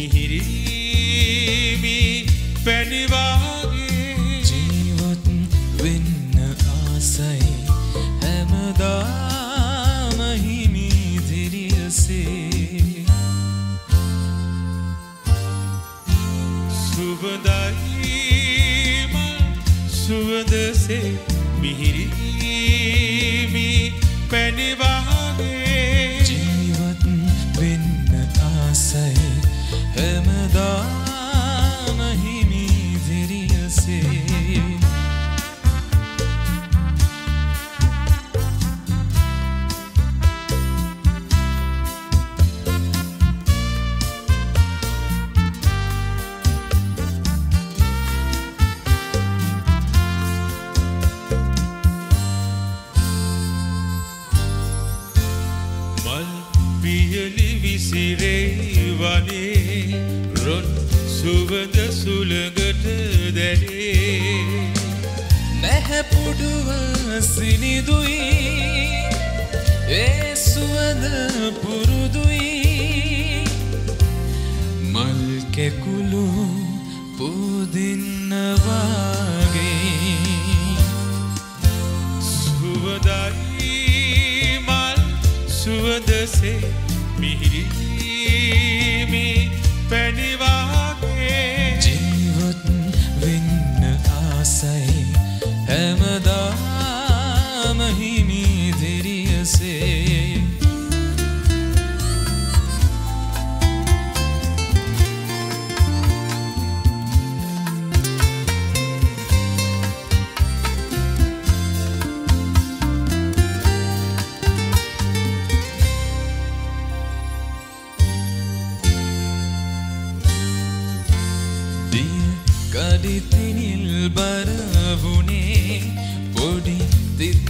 මිහිරිමි පැණිවාගේ ජීවත් වෙන්න ආසයි හැමදාම හිමි දිරියසේ සුවඳයි මල් සුවඳසේ මිහිරිමි පැණිවාගේ ජීවත් වෙන්න ආසයි හැමදාම හිමි දිරියසේ විසිරේවනේ රොන් සුවඳ සුළඟට දැනේ නැහැපුඩුව සිනිදුයි ඒ සුවඳ පුරුදුයි මල් කැකුළු පුදින්න වාගේ සුවඳයි මල් සුවඳසේ මිහිරිමි පැණිවාගේ ජීවත් වෙන්න ආසයි හැමදාම හිමි දිරියසේ කඩිතිනිල් බරවුනේ පොඩි තිත්ත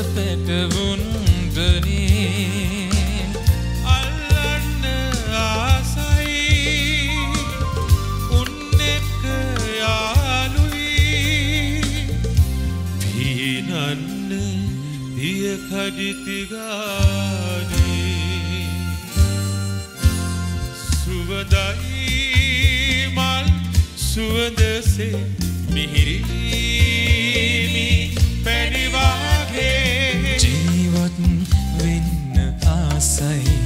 පැටවුන්ටනේ අල්ලන්න ආසයි උන් එක්ක යාළුයි පීනන්න දිය කඩිති ගානේ සුවඳයි මල් සුවඳසේ මිහිරිමි පැණිවාගේ ජීවත් වෙන්න ආසයි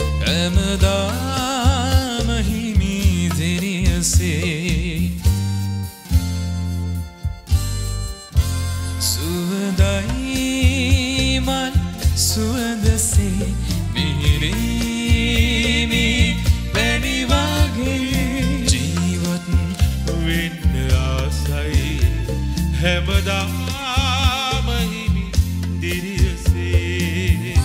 හැමදාම හිමි දිරියසේ සුවඳයි මල් සුවඳසේ මිහිරිමි පැණිවාගේ වෙන්න ආසයි හැමදාම හිමි දිරියසේ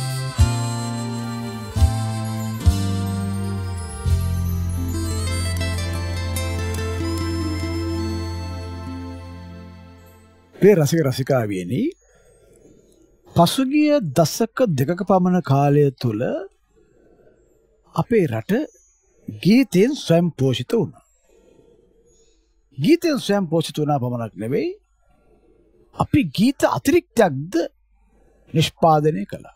මේ රසික රසිකාවියනි පසුගිය දශක දෙකක පමණ කාලය තුළ අපේ රට ගීතයෙන් ස්වයං පෝෂිත වුණා. ගීතයෙන් ස්වයං පෝෂිත වුණා පමණක් නෙවෙයි අපි ගීත අතිරික්තයක්ද නිෂ්පාදනය කළා.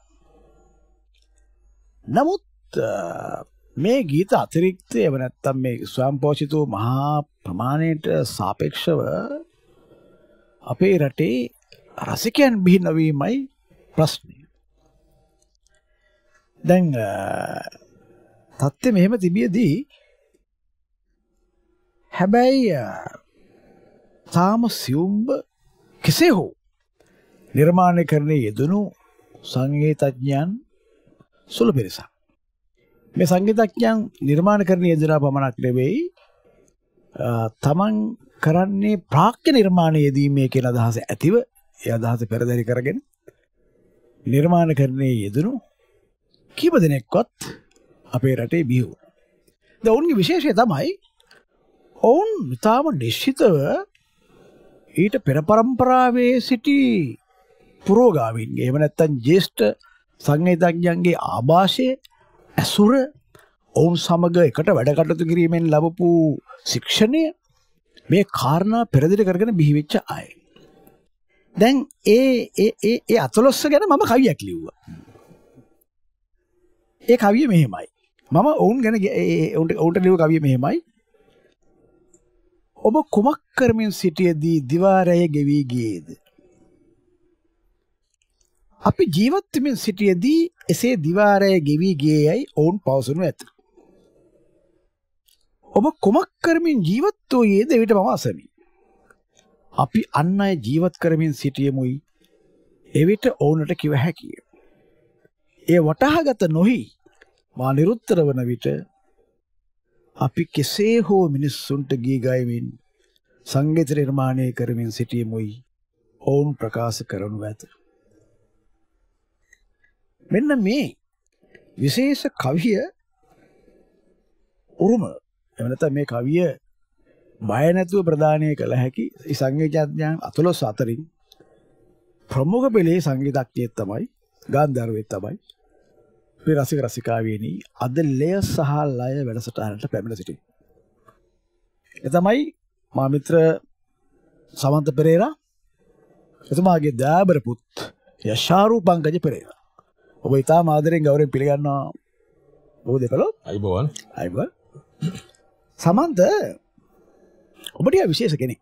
නමුත් මේ ගීත අතිරික්තය එව නැත්තම් මේ ස්වයං පෝෂිත වූ මහා ප්‍රමාණයට සාපේක්ෂව අපේ රටේ රසිකයන් බිහි නොවීමයි ප්‍රශ්නය. දැන් තත්ත්වය මෙහෙම තිබියදී හැබැයි තාම සියුම්බ කෙසේ හෝ නිර්මාණය කරන්නේ යෙදුණු සංගීතඥයන් සුළු පිරිසක්. මේ සංගීතඥයන් නිර්මාණ කරන්නේ යෙදුණා පමණක් නෙවෙයි තමන් කරන්නේ ප්‍රාක්්‍ය නිර්මාණය යෙදීමේ කියන අදහස ඇතිව ඒ අදහස පෙරදරි කරගෙන නිර්මාණ කරන්නේ යෙදුණු කීප දෙනෙක්වත් අපේ රටේ බිහි වුණා. දැන් ඔවුන්ගේ විශේෂය තමයි ඔවුන් ඉතාම නිශ්චිතව ඊට පෙර පරම්පරාවේ සිටි පුරෝගාමීන්ගේ එහෙම නැත්නම් ජ්‍යෙෂ්ඨ සංගීතඥයන්ගේ ආభాෂය ඇසුර ඔවුන් සමග එකට වැඩ කටයුතු කිරීමෙන් ලැබපු ශික්ෂණය මේ කාරණා පෙරදිරි කරගෙන බිහිවෙච්ච අය. දැන් ඒ අතලොස්ස ගැන මම කවියක් ලිව්වා. ඒ කවිය මෙහෙමයි. මම ඔවුන් ගැන ඔවුන්ට ලියපු කවිය මෙහෙමයි. ඔබ කුමක් කරමින් සිටියදී දිවාරය ගෙවී ගියේද? අපි ජීවත් වෙමින් සිටියදී එසේ දිවාරය ගෙවී ගියේයි ඔවුන් පවසනු ඇත. ඔබ කුමක් කරමින් ජීවත් වූයේද? එවිට මම අසමි. අපි අන් අය ජීවත් කරමින් සිටියමුයි. එවිට ඔවුන්ට කිව හැකිය. ඒ වටහාගත නොහි මා නිරුත්තර වන විට අපි කෙසේ හෝ මිනිස්සුන්ට ගී ගයමින් සංගීත නිර්මාණය කරමින් සිටියමුයි ඔවුන් ප්‍රකාශ කරනු ඇත. මෙන්න මේ විශේෂ කවිය උරුම එහෙම නැත්නම් මේ කවිය බය නැතුව ප්‍රදානය කළ හැකි සංගීතඥයන් 14 අතරින් ප්‍රමුඛ පෙළේ සංගීතඥයෙක් තමයි ගාන්ධාරවෙක් තමයි මේ රසික රසිකාවියනි අද ලය සහ ලය වැඩසටහනට පැමිණ සිටින්. ඒ තමයි මා මිත්‍ර සමන්ත පෙරේරා එතුමාගේ දාබර පුත් යශාරු පංකජ පෙරේරා. ඔබ ඉතාම ආදරෙන් ගෞරවයෙන් පිළිගන්නවා ඔබ දෙපළෝ. අයිබෝවන්. අයිබෝවන්. සමන්ත ඔබ ටික විශේෂ කෙනෙක්.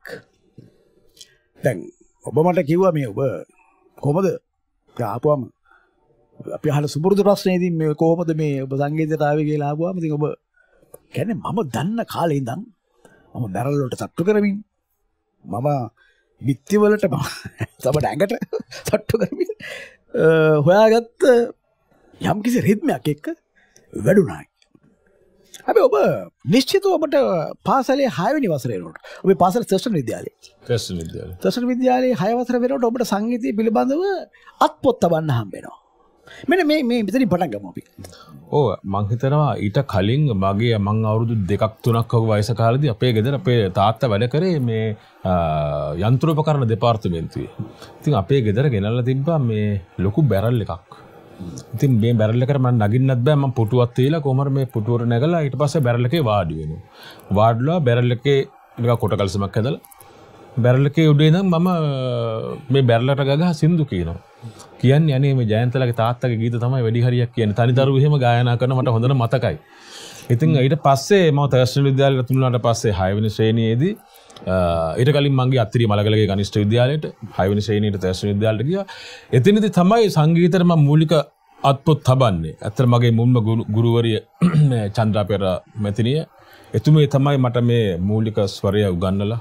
දැන් ඔබ මට කිව්වා මේ ඔබ කොහොමද ආපුවම අපි අහන සුපුරුදු ප්‍රශ්නේදී මේ කොහොමද මේ ඔබ සංගීතයට ආවේ කියලා අහුවාම ඉතින් ඔබ කියන්නේ මම දන්න කාලේ ඉඳන් මම බැරල් වලට සට්ටු කරමින් මම බිත්ති වලට මම තමයි ඇඟට සට්ටු කරමින් හොයාගත්ත යම්කිසි රිද්මයක් එක්ක වැඩුණා. හැබැයි ඔබ නිශ්චිතව ඔබට පාසලේ 6 වෙනි වසරේ යනකොට ඔබේ පාසල ත්‍රිස්තන විද්‍යාලයේ ත්‍රිස්තන විද්‍යාලයේ 6 වසර වෙනකොට ඔබට සංගීතය පිළිබඳව අත්පොත් තබන්න හම්බ වෙනවා. මෙන්න මේ මෙතනින් පටන් ගමු අපි. ඔව් මං හිතනවා ඊට කලින් මගේ මං අවුරුදු 2ක් 3ක් වගේ වයස කාලේදී අපේ ගෙදර අපේ තාත්තා වැඩ කරේ මේ යන්ත්‍රෝපකරණ දෙපාර්තමේන්තුවේ. ඉතින් අපේ ගෙදර ගෙනල්ලා තිබ්බා මේ ලොකු බැරල් එකක්. ඉතින් මේ බැරල් එකට මම නගින්නත් බෑ මම පුටුවක් තියලා කොහමද මේ පුටුවට නැගලා ඊට පස්සේ බැරල් එකේ වාඩි වෙනවා. වාඩිලා බැරල් එකේ නිකන් කොට කල්සමක් ඇදලා බැරල් එකේ උඩේ ඉඳන් මම මේ බැරලට ගගහ සින්දු කියනවා. කියන්නේ අනේ මේ ජයන්තලාගේ තාත්තගේ ගීත තමයි වැඩි හරියක් කියන්නේ. තනිදරුවෝ එහෙම ගායනා කරන මට හොඳට මතකයි. ඉතින් ඊට පස්සේ මම ත්‍රිස්තන විද්‍යාලයට තුනුනාට පස්සේ 6 වෙනි ශ්‍රේණියේදී ඊට කලින් මගේ අත්තිරිය මලගලගේ කනිෂ්ඨ විද්‍යාලයට 6 වෙනි ශ්‍රේණියට ත්‍රිස්තන විද්‍යාලයට ගියා. එතනදී තමයි සංගීතයට මම මූලික අත්පොත් තබන්නේ. ඇත්තට මගේ මුල්ම ගුරුවරිය චන්ද්‍රා පෙර මැතිණිය එතුමිය තමයි මට මේ මූලික ස්වරය උගන්වලා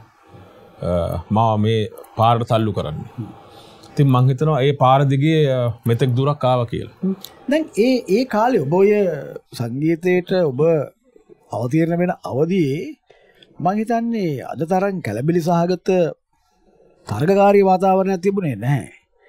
මා මේ පාරට තල්ලු කරන්නේ. ඉතින් මං හිතනවා ඒ පාර දිගේ මෙතෙක් දුරක් ආවා කියලා. දැන් ඒ කාලේ ඔබ ඔය සංගීතයට ඔබ අවතීර්ණ වෙන අවදියේ මං හිතන්නේ අද තරම් කැළඹිලි සහගත තරගකාරී වාතාවරණයක් තිබුණේ නැහැ.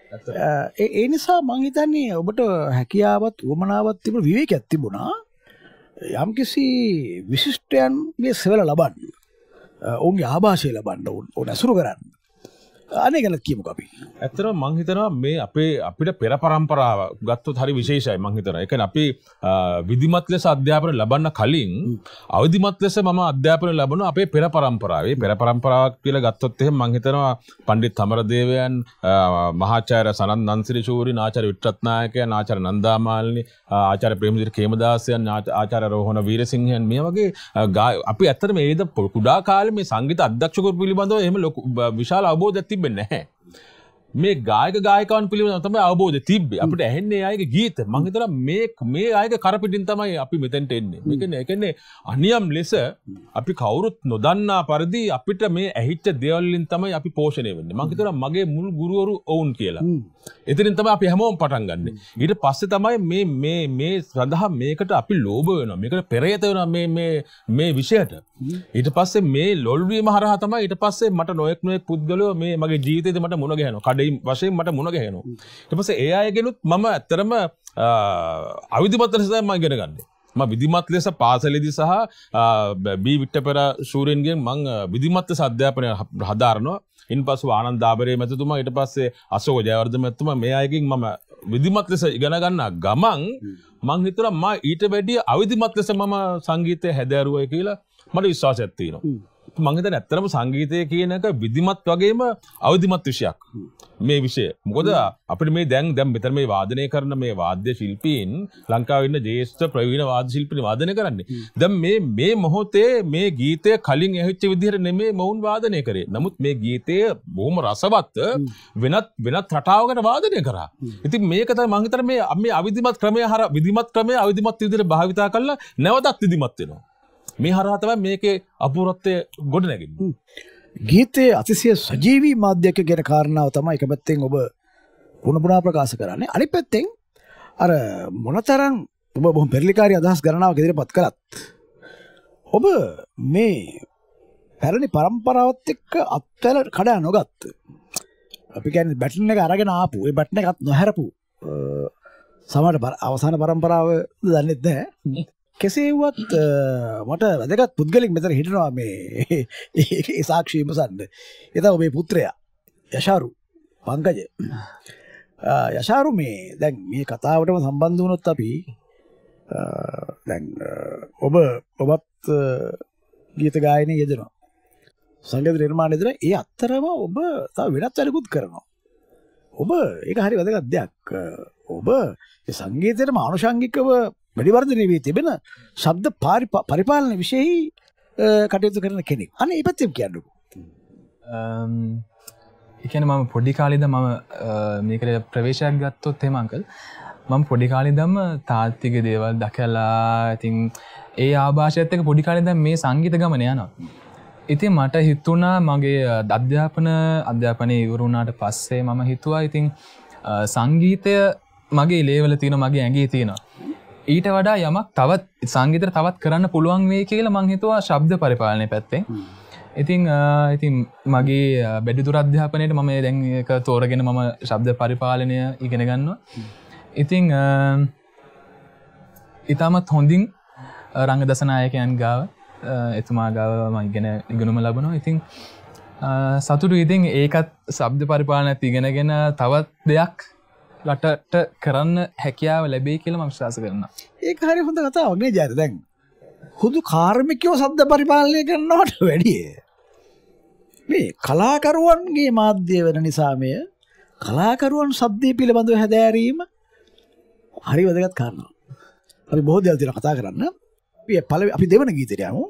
ඒ නිසා මං හිතන්නේ ඔබට හැකියාවත් උවමනාවක් තිබුණ විවේකයක් තිබුණා. යම්කිසි විශිෂ්ටයන්ගේ සෙවල ලබන්න. ඔවුන්ගේ ආభాෂය ලබන්න ඕන ඇසුරු කරන්න. අනේ ගැන කියමුකෝ අපි. ඇත්තටම මං හිතනවා මේ අපිට පෙර පරම්පරාව ගත්තොත් හරි විශේෂයි මං හිතනවා. ඒ කියන්නේ අපි විධිමත් ලෙස අධ්‍යාපනය ලබන්න කලින් අවදිමත් ලෙස මම අධ්‍යාපනය ලැබුණා අපේ පෙර පරම්පරාවේ. පෙර පරම්පරාවක් කියලා ගත්තොත් එහෙම මං හිතනවා පණ්ඩිත් අමරදේවයන්, මහාචාර්ය සනත් නන්සිරි ශූරින්, ආචාර්ය විට්ටත්නායකයන්, ආචාර්ය නන්දාමාලිනී, ආචාර්ය ප්‍රේමසිරි කේමදාසයන්, ආචාර්ය රෝහණ වීරසිංහයන් මේ වගේ අපි ඇත්තටම මේ කුඩා කාලේ මේ සංගීත අධ්‍යක්ෂකවරු පිළිබඳව එහෙම ලොකු විශාල අවබෝධයක් තිබෙන්නේ නැහැ. මේ ගායක ගායිකාවන් පිළිබඳව තමයි අවබෝධය තිබ්බේ. අපිට ඇහෙන්නේ ආයේගේ ගීත. මම හිතනවා මේ ආයේගේ කරපිටින් තමයි අපි මෙතෙන්ට එන්නේ. ඒ කියන්නේ අනියම් ලෙස අපි කවුරුත් නොදන්නා පරිදි අපිට මේ ඇහිච්ච දේවල් වලින් තමයි අපි පෝෂණය වෙන්නේ. මම හිතනවා මගේ මුල් ගුරුවරු ඔවුන් කියලා. එතනින් තමයි අපි හැමෝම පටන් ගන්නෙ. ඊට පස්සේ තමයි මේ සඳහා මේකට අපි ලෝභ වෙනවා. මේකට පෙරේත වෙනවා මේ විෂයට. ඊට පස්සේ මේ ලොල් වීම හරහා තමයි ඊට පස්සේ මට නොයෙක් පුද්ගලයෝ මේ මගේ ජීවිතේදී මට මුණ ගැහෙනවා. කඩේ වශයෙන් මට මුණ ගැහෙනවා. ඊට පස්සේ ඒ අයගෙනුත් මම ඇත්තරම අවිධිමත් ලෙස මම ඉගෙන ගන්නෙ. මම විධිමත් ලෙස පාසලේදී සහ බී විට්ටපෙර ශූරින්ගෙන් මම විධිමත් ලෙස අධ්‍යාපනය හදාරනවා. ඉන්පසු ආනන්ද දාබරේ මැතිතුමා ඊට පස්සේ අශෝක ජයවර්ධන මැතිතුමා මේ අයගෙන් මම විධිමත් ලෙස ඉගෙන ගන්නා ගමන් මං හිතුවා මම ඊට වැඩිය අවිධිමත් ලෙස මම සංගීතය හැදෑරුවයි කියලා මට විශ්වාසයක් තියෙනවා. මං හිතන්නේ ඇත්තටම සංගීතය කියන එක විධිමත් වගේම අවිධිමත් විෂයක්. මේ විෂය. මොකද අපිට මේ දැන් මෙතන මේ වාදනය කරන මේ වාද්‍ය ශිල්පීන් ලංකාවේ ඉන්න ජ්‍යෙෂ්ඨ ප්‍රවීණ වාද්‍ය ශිල්පීන් වාදනය කරන්නේ. දැන් මේ මොහොතේ මේ ගීතය කලින් ඇහිච්ච විදිහට නෙමෙයි මොවුන් වාදනය කරේ. නමුත් මේ ගීතය බොහොම රසවත් වෙනත් රටාවකට වාදනය කරා. ඉතින් මේක තමයි මං හිතන්නේ මේ අවිධිමත් ක්‍රමය විධිමත් ක්‍රමය අවිධිමත් විදිහට භාවිතා කරලා නැවතත් විධිමත් වෙනවා. මේ හරහා තමයි මේකේ අපූර්වත්වය ගොඩ නැගෙන්නේ. ගීතයේ අතිශය සජීවී මාධ්‍යයක් කියන කාරණාව තමයි එක පැත්තෙන් ඔබ පුනපුනා ප්‍රකාශ කරන්නේ. අනිත් පැත්තෙන් අර මොනතරම් ඔබ බොහොම පෙරලිකාරී අදහස් ගණනාවක් ඉදිරිපත් කළත් ඔබ මේ පැරණි පරම්පරාවත් එක්ක අත්වල කඩා නොගත් අපි කියන්නේ බැටන් එක අරගෙන ආපු ඒ බැටන් එකත් නොහැරපු සමහර අවසාන පරම්පරාව දන්නේ නැහැ. කෙසේ වුවත් මට වැදගත් පුද්ගලෙක් මෙතන හිටිනවා මේ ඒ සාක්ෂි විමසන්න. ඒ තමයි ඔබේ පුත්‍රයා යෂාරු පංකජ. යෂාරු මේ දැන් මේ කතාවටම සම්බන්ධ වුණොත් අපි දැන් ඔබත් ගීත ගායනයේ යෙදෙනවා. සංගීත නිර්මාණය දෙන ඒ අතරම ඔබ තව වෙනත් වැඩකුත් කරනවා. ඔබ ඒක හරි වැදගත් දෙයක්. ඔබ ඒ සංගීතයේම ආනුෂංගිකව වැඩිවර්ධනය වී තිබෙන ශබ්ද පරිපාලන විෂයෙහි කටයුතු කරන කෙනෙක්. අනේ ඒ පැත්තෙන් කියන්නකෝ. ඒ කියන්නේ මම පොඩි කාලේ ඉඳන් මම මේකට ප්‍රවේශයක් ගත්තොත් එහෙම අංකල් මම පොඩි කාලේ ඉඳන්ම තාත්තිගේ දේවල් දැකලා ඉතින් ඒ ආభాෂයත් එක්ක පොඩි කාලේ ඉඳන් මේ සංගීත ගමන යනවා. ඉතින් මට හිතුණා මගේ අධ්‍යාපනයේ ඉවර වුණාට පස්සේ මම හිතුවා ඉතින් සංගීතය මගේ ලේවල තියෙනවා මගේ ඇඟේ තියෙනවා. ඊට වඩා යමක් තවත් සංගීතයට තවත් කරන්න පුළුවන් වෙයි කියලා මං හිතුවා ශබ්ද පරිපාලනය පැත්තෙන්. ඉතින් මගේ වැඩිදුර අධ්‍යාපනයේට මම දැන් ඒක තෝරගෙන මම ශබ්ද පරිපාලනය ඉගෙන ගන්නවා. ඉතින් ඊටමත් හොඳින් රංගදසනායකයන් ගාව එතුමා ගාව මම ඉගෙනුම ලබනවා. ඉතින් සතුටු ඉතින් ඒකත් ශබ්ද පරිපාලනයත් ඉගෙනගෙන තවත් දෙයක් රටට කරන්න හැකියාව ලැබෙයි කියලා මම විශ්වාස කරනවා. ඒක හරි හොඳ කතාවක් නේ ජයර. දැන් හුදු කාර්මිකයෝ ශබ්ද පරිපාලනය කරනවට වැඩිය මේ කලාකරුවන්ගේ මාධ්‍ය වෙන නිසා මේ කලාකරුවන් ශබ්දය පිළිබඳව හැදෑරීම හරි වැදගත් කාරණාවක්. අපි බොහෝ දේවල් තියෙනවා කතා කරන්න. අපි දෙවන ගීතයට යමු.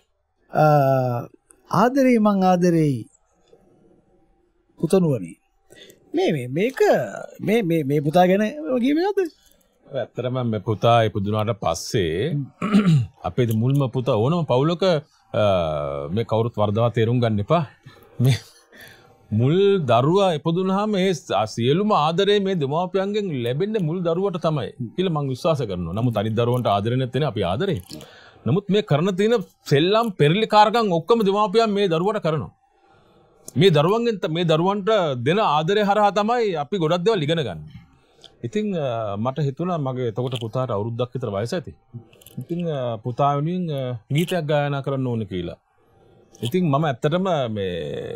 ආදරේ මං ආදරේ පුතණුවනේ. මේක මේ පුතා ගැන කියන්නේද? ඇත්තටම මේ පුතා ඉපදුනාට පස්සේ අපේ මුල්ම පුතා ඕනම පවුලක මේ කවුරුත් වර්ධවා තේරුම් ගන්න එපා. මේ මුල් දරුවා ඉපදුනහම ඒ සියලුම ආදරේ මේ දෙමාපියන්ගෙන් ලැබෙන්නේ මුල් දරුවට තමයි කියලා මම විශ්වාස කරනවා. නමුත් අනිත් දරුවන්ට ආදරේ නැත්නම් අපි ආදරේ. නමුත් මේ කරන තියෙන සෙල්ලම් පෙරලිකාරකම් ඔක්කොම දෙමාපියන් මේ දරුවට කරනවා. මේ දරුවන්ට දෙන ආදරය හරහා තමයි අපි ගොඩක් දේවල් ඉගෙන ගන්න. ඉතින් මට හිතුණා මගේ එතකොට පුතාට අවුරුද්දක් විතර වයස ඇති. ඉතින් පුතා වෙනුවෙන් ගීතයක් ගායනා කරන්න ඕනේ කියලා. ඉතින් මම ඇත්තටම මේ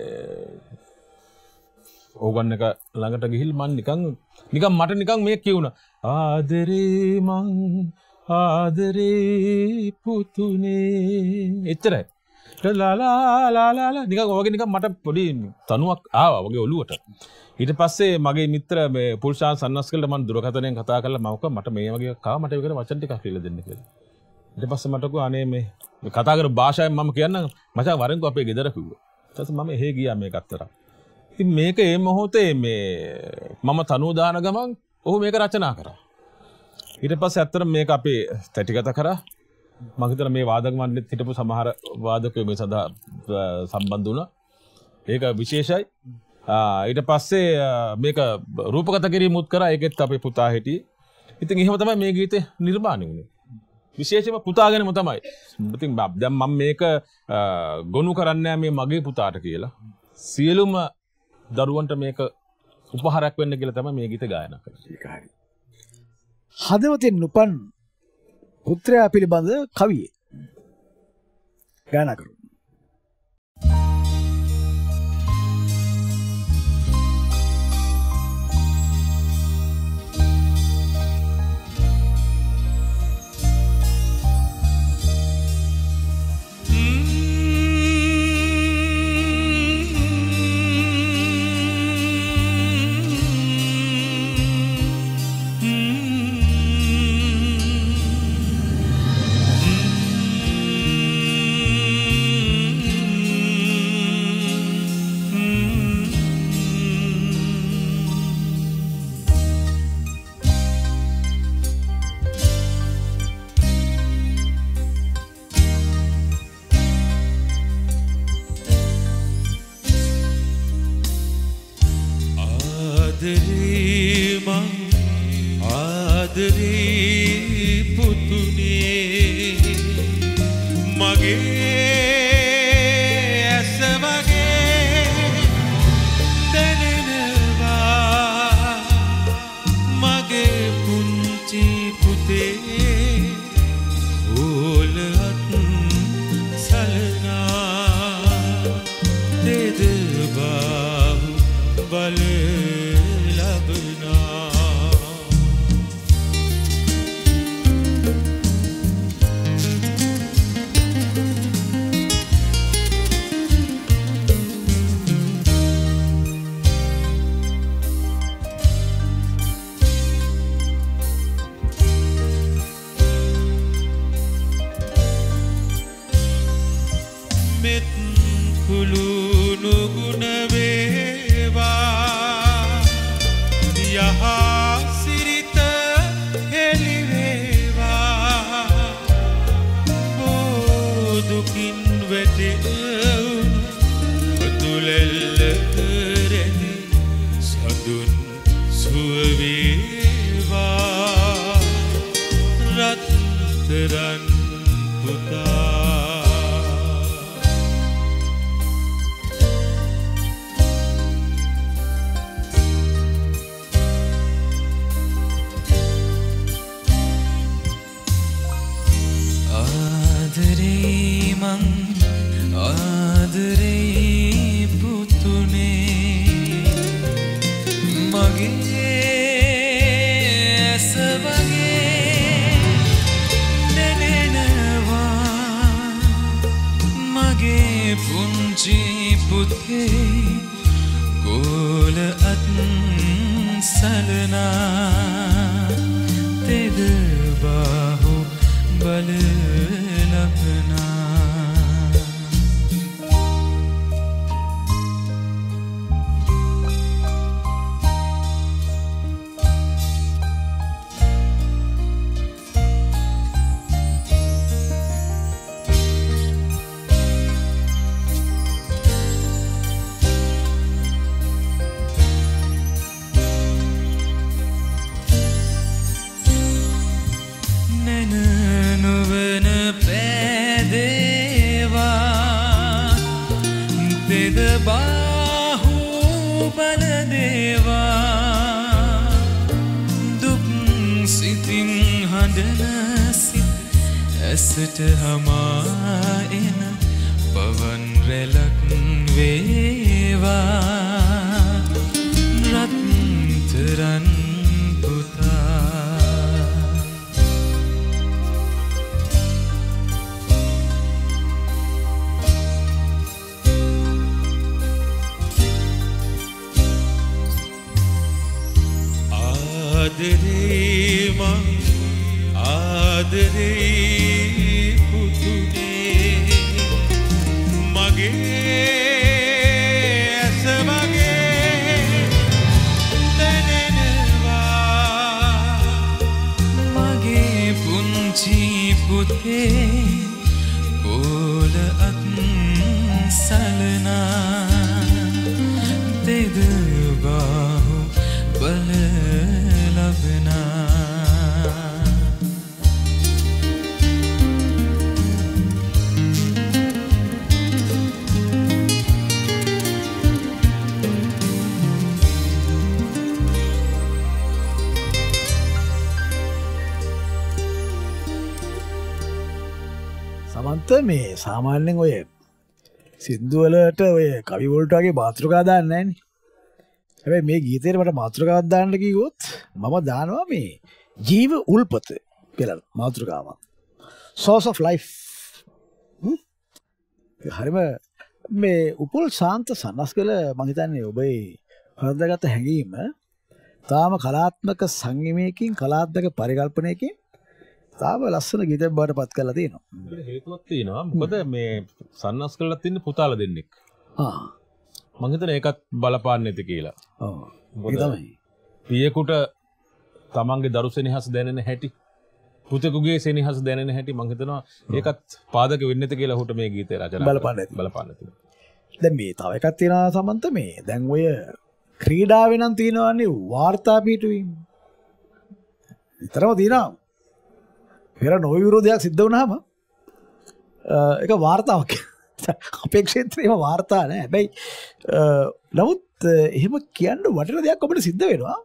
ඕගන් එක ළඟට ගිහිල් මම නිකන් මේ කියුණා. ආදරේ මං ආදරේ පුතුනේ එච්චරයි. ලාලා නිකන් ඔයගේ නිකන් මට පොඩි තනුවක් ආවා වගේ ඔළුවට. ඊට පස්සේ මගේ මිත්‍ර මේ පුල්ෂාන් සන්නස්කල්ට මම දුරකථනයෙන් කතා කරලා මට මේ වගේ කාව මට ඒකට වචන ටිකක් කියලා දෙන්න කියලා. ඊට පස්සේ මට කිව්වා අනේ මේ කතා කරපු භාෂාවෙන් මම කියන්නම් මචං වරෙන්කෝ අපේ ගෙදර කිව්වා. ඊට පස්සේ මම එහෙ ගියා මේක අත්තරා. ඉතින් මේක මේ මොහොතේ මේ මම තනුව දාන ගමන් ඔහු මේක රචනා කරා. ඊට පස්සේ ඇත්තටම මේක අපේ තැටිගත කරා. මම හිතන මේ වාදක මණ්ඩලෙත් හිටපු සමහර වාදකයෝ මේ සඳහා සම්බන්ධ වුණා. ඒක විශේෂයි. ඊට පස්සේ මේක රූපගත කිරීමුත් කරා. ඒකෙත් අපේ පුතා හිටියේ. ඉතින් එහෙම තමයි මේ ගීතේ නිර්මාණය වුණේ. විශේෂයෙන්ම පුතා ගැනම තමයි. ඉතින් දැන් මම මේක ගොනු කරන්නේ මේ මගේ පුතාට කියලා. සියලුම දරුවන්ට මේක උපහාරයක් වෙන්න කියලා තමයි මේ ගීත ගායනා කරන්නේ. ඒක හරි. හදවතින් උපන් පුත්‍රයා පිළිබඳ කවියේ ගායනා කරමු. ආදරේ පුතුනේ මගේ ඇස වගේ දැනෙනවා මගේ පුංචි පුතේ ඕලත් සලනා දෙද බාහු බල ලබනා මෙත් කුළුණු ගුණ වේවා යහසිරිත හෙළි වේවා දුකින් වැටෙවුණු තුලෙල්ල කරෙහි සතුන් සුව වේවා රත්තරන් පුතා ආදරේ පුතුනේ මගේ ඇස වගේ දැනෙනවා මගේ පුංචි පුතේ ගෝල අත් සලනා තෙද බාහු බල ලබනා बाहु बल देवा दुख सितिं हंडन सित असट हमायन पवन रेलक वेवा रत्तरन पुता ආදරේ මං ආදරේ පුතුනේ මගේ ඇස වගේ දැනෙනවා මගේ පුංචි පුතේ ගෝල අත් සලනා තෙද බාහු බල ලබනා සමන්ත මේ සාමාන්‍යයෙන් ඔය සින්දු වලට ඔය කවි වලට වගේ මාතෘකා දාන්නේ නැහැ නේ. හැබැයි මේ ගීතේට මට මාතෘකාවක් දාන්න කිව්වොත් මම දානවා මේ ජීව උල්පත කියලා මාතෘකාවක්. Source of life. හරිම මේ උපුල් ශාන්ත සන්නස්ගල මම හිතන්නේ ඔබේ හොඳගත හැඟීම තාම කලාත්මක සංයමයකින් කලාත්මක පරිකල්පනයකින් තාම ලස්සන ගීතයක් බවට පත් කරලා තියෙනවා. ඒකට හේතුවක් තියෙනවා. මොකද මේ සන්නස්ගලලා තින්නේ පුතාලා දෙන්නෙක්. මම හිතන්නේ ඒකත් බලපාන්නේ නැති කියලා. ඔව්. ඒක තමයි. පියෙකුට තමන්ගේ දරු සෙනෙහස දැනෙන හැටි පුතෙකුගේ සෙනෙහස දැනෙන හැටි මම හිතනවා ඒකත් පාදක වෙන්නේ නැති කියලා ඔහුට මේ ගීතය රචනා බලපාන්නේ නැති. දැන් මේ තව එකක් තියෙනවා සමන්ත මේ දැන් ඔය ක්‍රීඩාවේ නම් තියෙනවානේ වාර්තා පිටුවීම. නිතරම තියෙනවා. පෙර නොවිරෝධයක් සිද්ධ වුණාම ඒක වාර්තාවක්. අපේ ක්ෂේත්‍රයේම වාර්තා නෑ. හැබැයි නමුත් එහෙම කියන්න වටින දෙයක් අපිට සිද්ධ වෙනවා.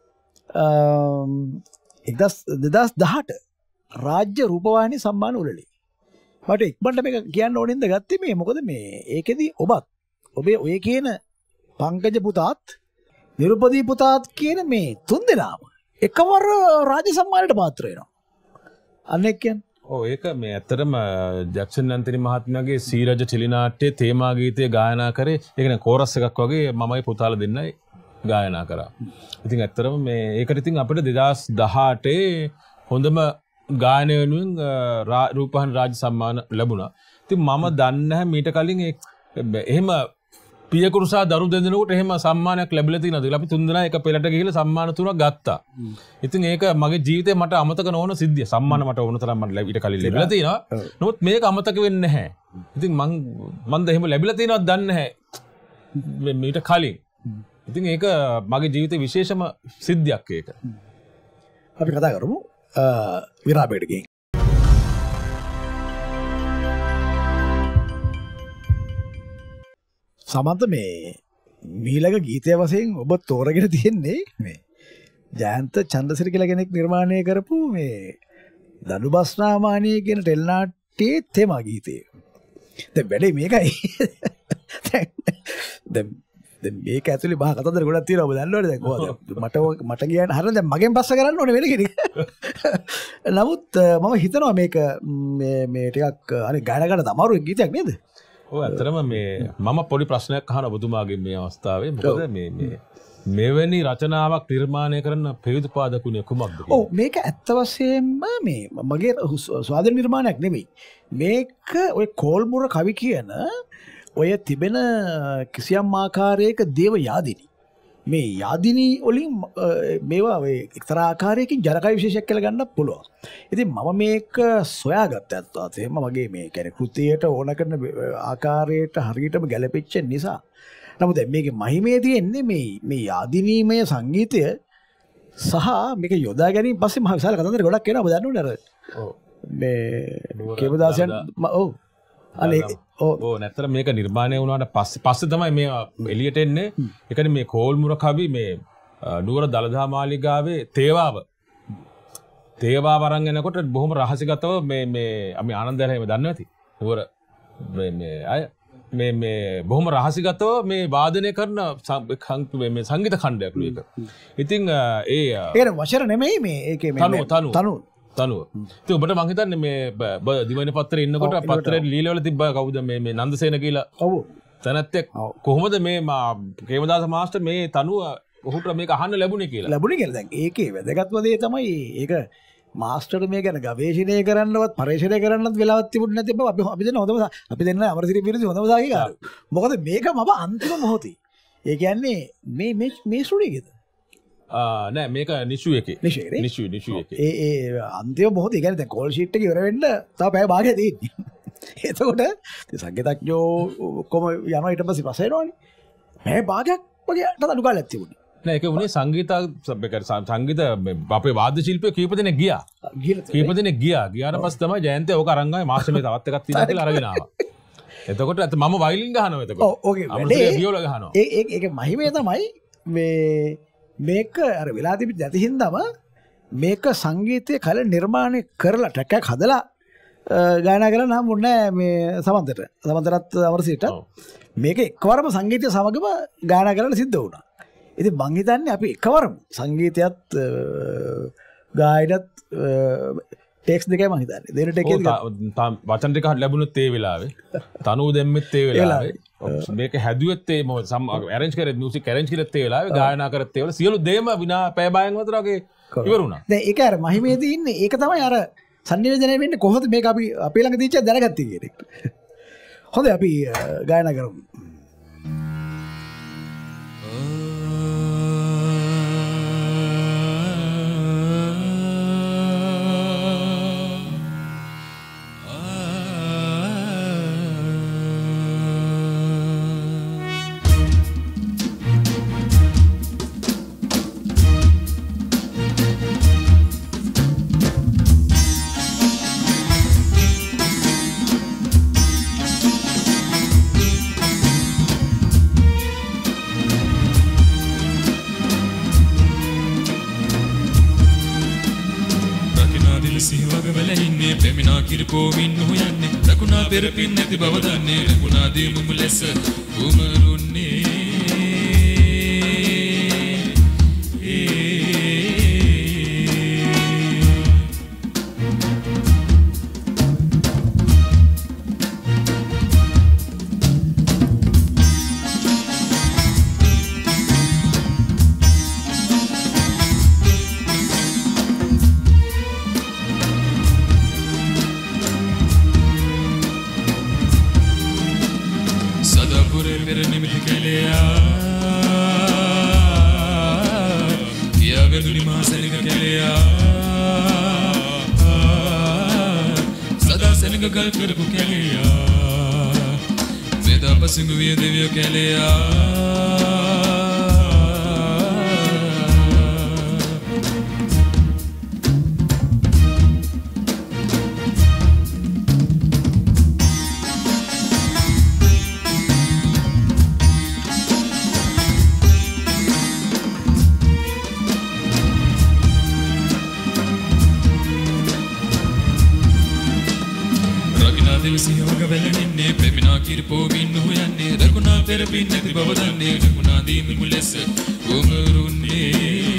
2018 රාජ්‍ය රූපවාහිනී සම්මාන උළෙලේ. මට ඉක්මනට මේක කියන්න ඕනෙන්ද ගත්තේ මේ මොකද මේ ඒකෙදි ඔබේ ඔය කියන පංකජ පුතාත් නිරුපදී පුතාත් කියන මේ තුන් දෙනාම එකවර රාජ්‍ය සම්මානයට පාත්‍ර වෙනවා. අන්න එක් කියන්නේ. ඔව් ඒක මේ ඇත්තටම ජැක්සන් නන්තිනි මහත්මයාගේ සීරජ ටෙලිනාට්‍යයේ තේමා ගීතය ගායනා කරේ. ඒ කියන්නේ කෝරස් එකක් වගේ මමයි පුතාලා දෙන්නයි ගායනා කරා. ඉතින් ඇත්තටම මේ ඒකට ඉතින් අපිට 2018 හොඳම ගායනය වෙනුවෙන් රූපවාහිනී රාජ්‍ය සම්මාන ලැබුණා. ඉතින් මම දන්නේ නැහැ මීට කලින් එහෙම පියකුරු සහ දරු දෙදෙනෙකුට එහෙම සම්මානයක් ලැබිලා තියෙනවද කියලා. අපි තුන්දෙනා එක පෙළට ගිහිල්ලා සම්මාන තුනක් ගත්තා. ඉතින් ඒක මගේ ජීවිතේ මට අමතක නොවන සිද්ධිය. සම්මාන මට ඕන තරම් මට ඊට කලින් ලැබිලා තියෙනවා. නමුත් මේක අමතක වෙන්නේ නැහැ. ඉතින් මන්ද එහෙම ලැබිලා තියෙනවද දන්නේ නැහැ. මීට කලින්. ඉතින් ඒක මගේ ජීවිතේ විශේෂම සිද්ධියක් ඒක. අපි කතා කරමු විරාමයකට ගිහින්. සමන්ත මේ මීළඟ ගීතය වශයෙන් ඔබ තෝරගෙන තියෙන්නේ මේ ජයන්ත චන්ද්‍රසිරි කියලා කෙනෙක් නිර්මාණය කරපු මේ දනුබස්නාමානී කියන ටෙලිනාට්‍යයේ තේමා ගීතය. දැන් වැඩේ මේකයි. දැන් මේක ඇතුලේ මහා කතන්දර ගොඩක් තියෙනවා ඔබ දන්නවනේ දැන් කොහොමද මට කියන්න හරියට දැන් මගෙන් පස්ස කරන්න ඕනේ වෙන කෙනෙක්. නමුත් මම හිතනවා මේක මේ ටිකක් අනේ ගායනා ගන්න අමාරු ගීතයක් නේද? ඔව් ඇත්තටම මේ මම පොඩි ප්‍රශ්නයක් අහන ඔබතුමාගෙන් මේ අවස්ථාවේ මොකද මේ මෙවැනි රචනාවක් නිර්මාණය කරන ප්‍රයුත්පාදකුණේ කුමක්ද කියලා. ඔව් මේක ඇත්ත වශයෙන්ම මේ මගේ ස්වාධීන නිර්මාණයක් නෙමෙයි. මේක ඔය කෝල්මුර කවි කියන ඔය තිබෙන කිසියම් ආකාරයක දේව යාදිනී. මේ යාදිනී වලින් මේවා ඔය එක්තරා ආකාරයකින් ජනකය විශේෂයක් කියලා ගන්න පුළුවන්. ඉතින් මම මේක සොයාගත්ත ඇත්තත් එහෙම මගේ මේ කියන්නේ කෘතියට ඕන කරන ආකාරයට හරියටම ගැලපෙච්ච නිසා. නමුත් මේකේ මහිමේ තියෙන්නේ මේ යාදිනීමය සංගීතය සහ මේක යොදා ගැනීම පස්සේ මහ විශාල කතන්දර ගොඩක් එනවා. ඔබ දන්නවනේ අර ඔව් මේ කේමදාසයන් ඔව් අනේ ඕ නැත්තර මේක නිර්මාණය වුණාට පස්සේ තමයි මේ එළියට එන්නේ. ඒ කියන්නේ මේ කෝල්මුර කවි මේ නුවර දළදා මාලිගාවේ තේවාව අරන් එනකොට බොහොම රහසිගතව මේ අපි ආනන්දයන් එහෙම දන්නේ නැති. නුවර මේ අය මේ බොහොම රහසිගතව මේ වාදනය කරන මේ සංගීත ඛණ්ඩයක් මේක. ඉතින් ඒක වචන නෙමෙයි මේ ඒකේ මේ තනුව. ඉතින් ඔබට මං හිතන්නේ මේ දිවයින පත්‍රේ ඉන්නකොට පත්‍රේ ලීලවල තිබ්බ කවුද මේ නන්දසේන කියලා. ඔව්. තනත්තෙක් කොහොමද මේ කේමදාස මාස්ටර් මේ තනුව ඔහුට මේක අහන්න ලැබුණේ කියලා. දැන් ඒකේ වැදගත්ම දේ තමයි ඒක මාස්ටර් මේ ගැන ගවේෂණය කරන්නවත් පරීක්ෂණය කරන්නවත් වෙලාවක් තිබුණ නැති බව අපි දෙන්න හොඳම අපි දෙන්න අමරසිරි පිරිසි හොඳම සාහිකාරු. මොකද මේක මම අන්තිම මොහොතේ. ඒ කියන්නේ මේ ස්ටුඩියෝ එකේද? නෑ මේක නිෂු එකේ. නිෂු එකේ. ඒ අන්තිම මොහොතේ කියන්නේ දැන් කෝල් ෂීට් එක ඉවර වෙන්න තව පැය භාගයක් තියෙන්නේ. එතකොට සංගීතඥයෝ කොම යනවා ඊට පස්සේ පස්සේ එනවනේ. පැය භාගයක් වගේ අඩු කාලයක් තිබුණේ. නෑ ඒක උනේ සංගීත අපේ වාද්‍ය ශිල්පියෝ කීප දෙනෙක් ගියා. ගියාට පස්සේ තමයි ජයන්තය ඕක අරන් ආවේ මාස්ටර් මේ තවත් එකක් තියෙනවා කියලා අරගෙන ආවා. එතකොට මම වයලින් ගහනවා එතකොට. ඔව් ඕකේ. අමරසිරි වියෝල ගහනවා. ඒක මහිමේ තමයි මේක අර වෙලා තිබිච්ච නැති හින්දාම මේක සංගීතය කල නිර්මාණය කරලා ට්‍රැක් එකක් හදලා ගායනා කරලා නම් මොන්නේ මේ සමන්තරත් අමරසිරිට මේක එකවරම සංගීතය සමගම ගායනා කරන්න සිද්ධ වුණා. ඉතින් මං හිතන්නේ අපි එකවරම සංගීතයත් ගායනත් ටෙක්ස් දෙකයි මං හිතන්නේ. දෙන ටෙක් එක වචන ටික ලැබුණොත් ඒ වෙලාවේ තනුව දෙම්මෙත් ඒ වෙලාවේ මේක හැදුවෙත් ඒ මොකද arrange කරේ music arrange කරේත් ඒ වෙලාවේ ගායනා කරත් ඒ වෙලාවේ සියලු දේම විනා පැය බයෙන් වතර වගේ ඉවර වුණා. දැන් ඒක අර මහිමේදී ඉන්නේ ඒක තමයි අර සංනිවේදනය වෙන්නේ කොහොමද මේක අපි අපේ ළඟ තියෙච්ච දැනගත්තේ කියන එක. හොඳයි අපි ගායනා කරමු. වැලහින්නේ පෙමිනා කිරිපෝමින් නොයන්නේ රකුණා පෙරපින් නැති බව දන්නේ රකුණා දීමුම ලෙස උමරුන්නේ ගල් කරපු කැලයා වේදා පසිඟු විය දෙවිය කැලයා සියවක වැලෙන්නේ පෙමිනා කිරිපෝමින් නොයන්නේ රකුණා පෙරපින් නැති බව දන්නේ රකුණා දීමුම ලෙස උමරුන්නේ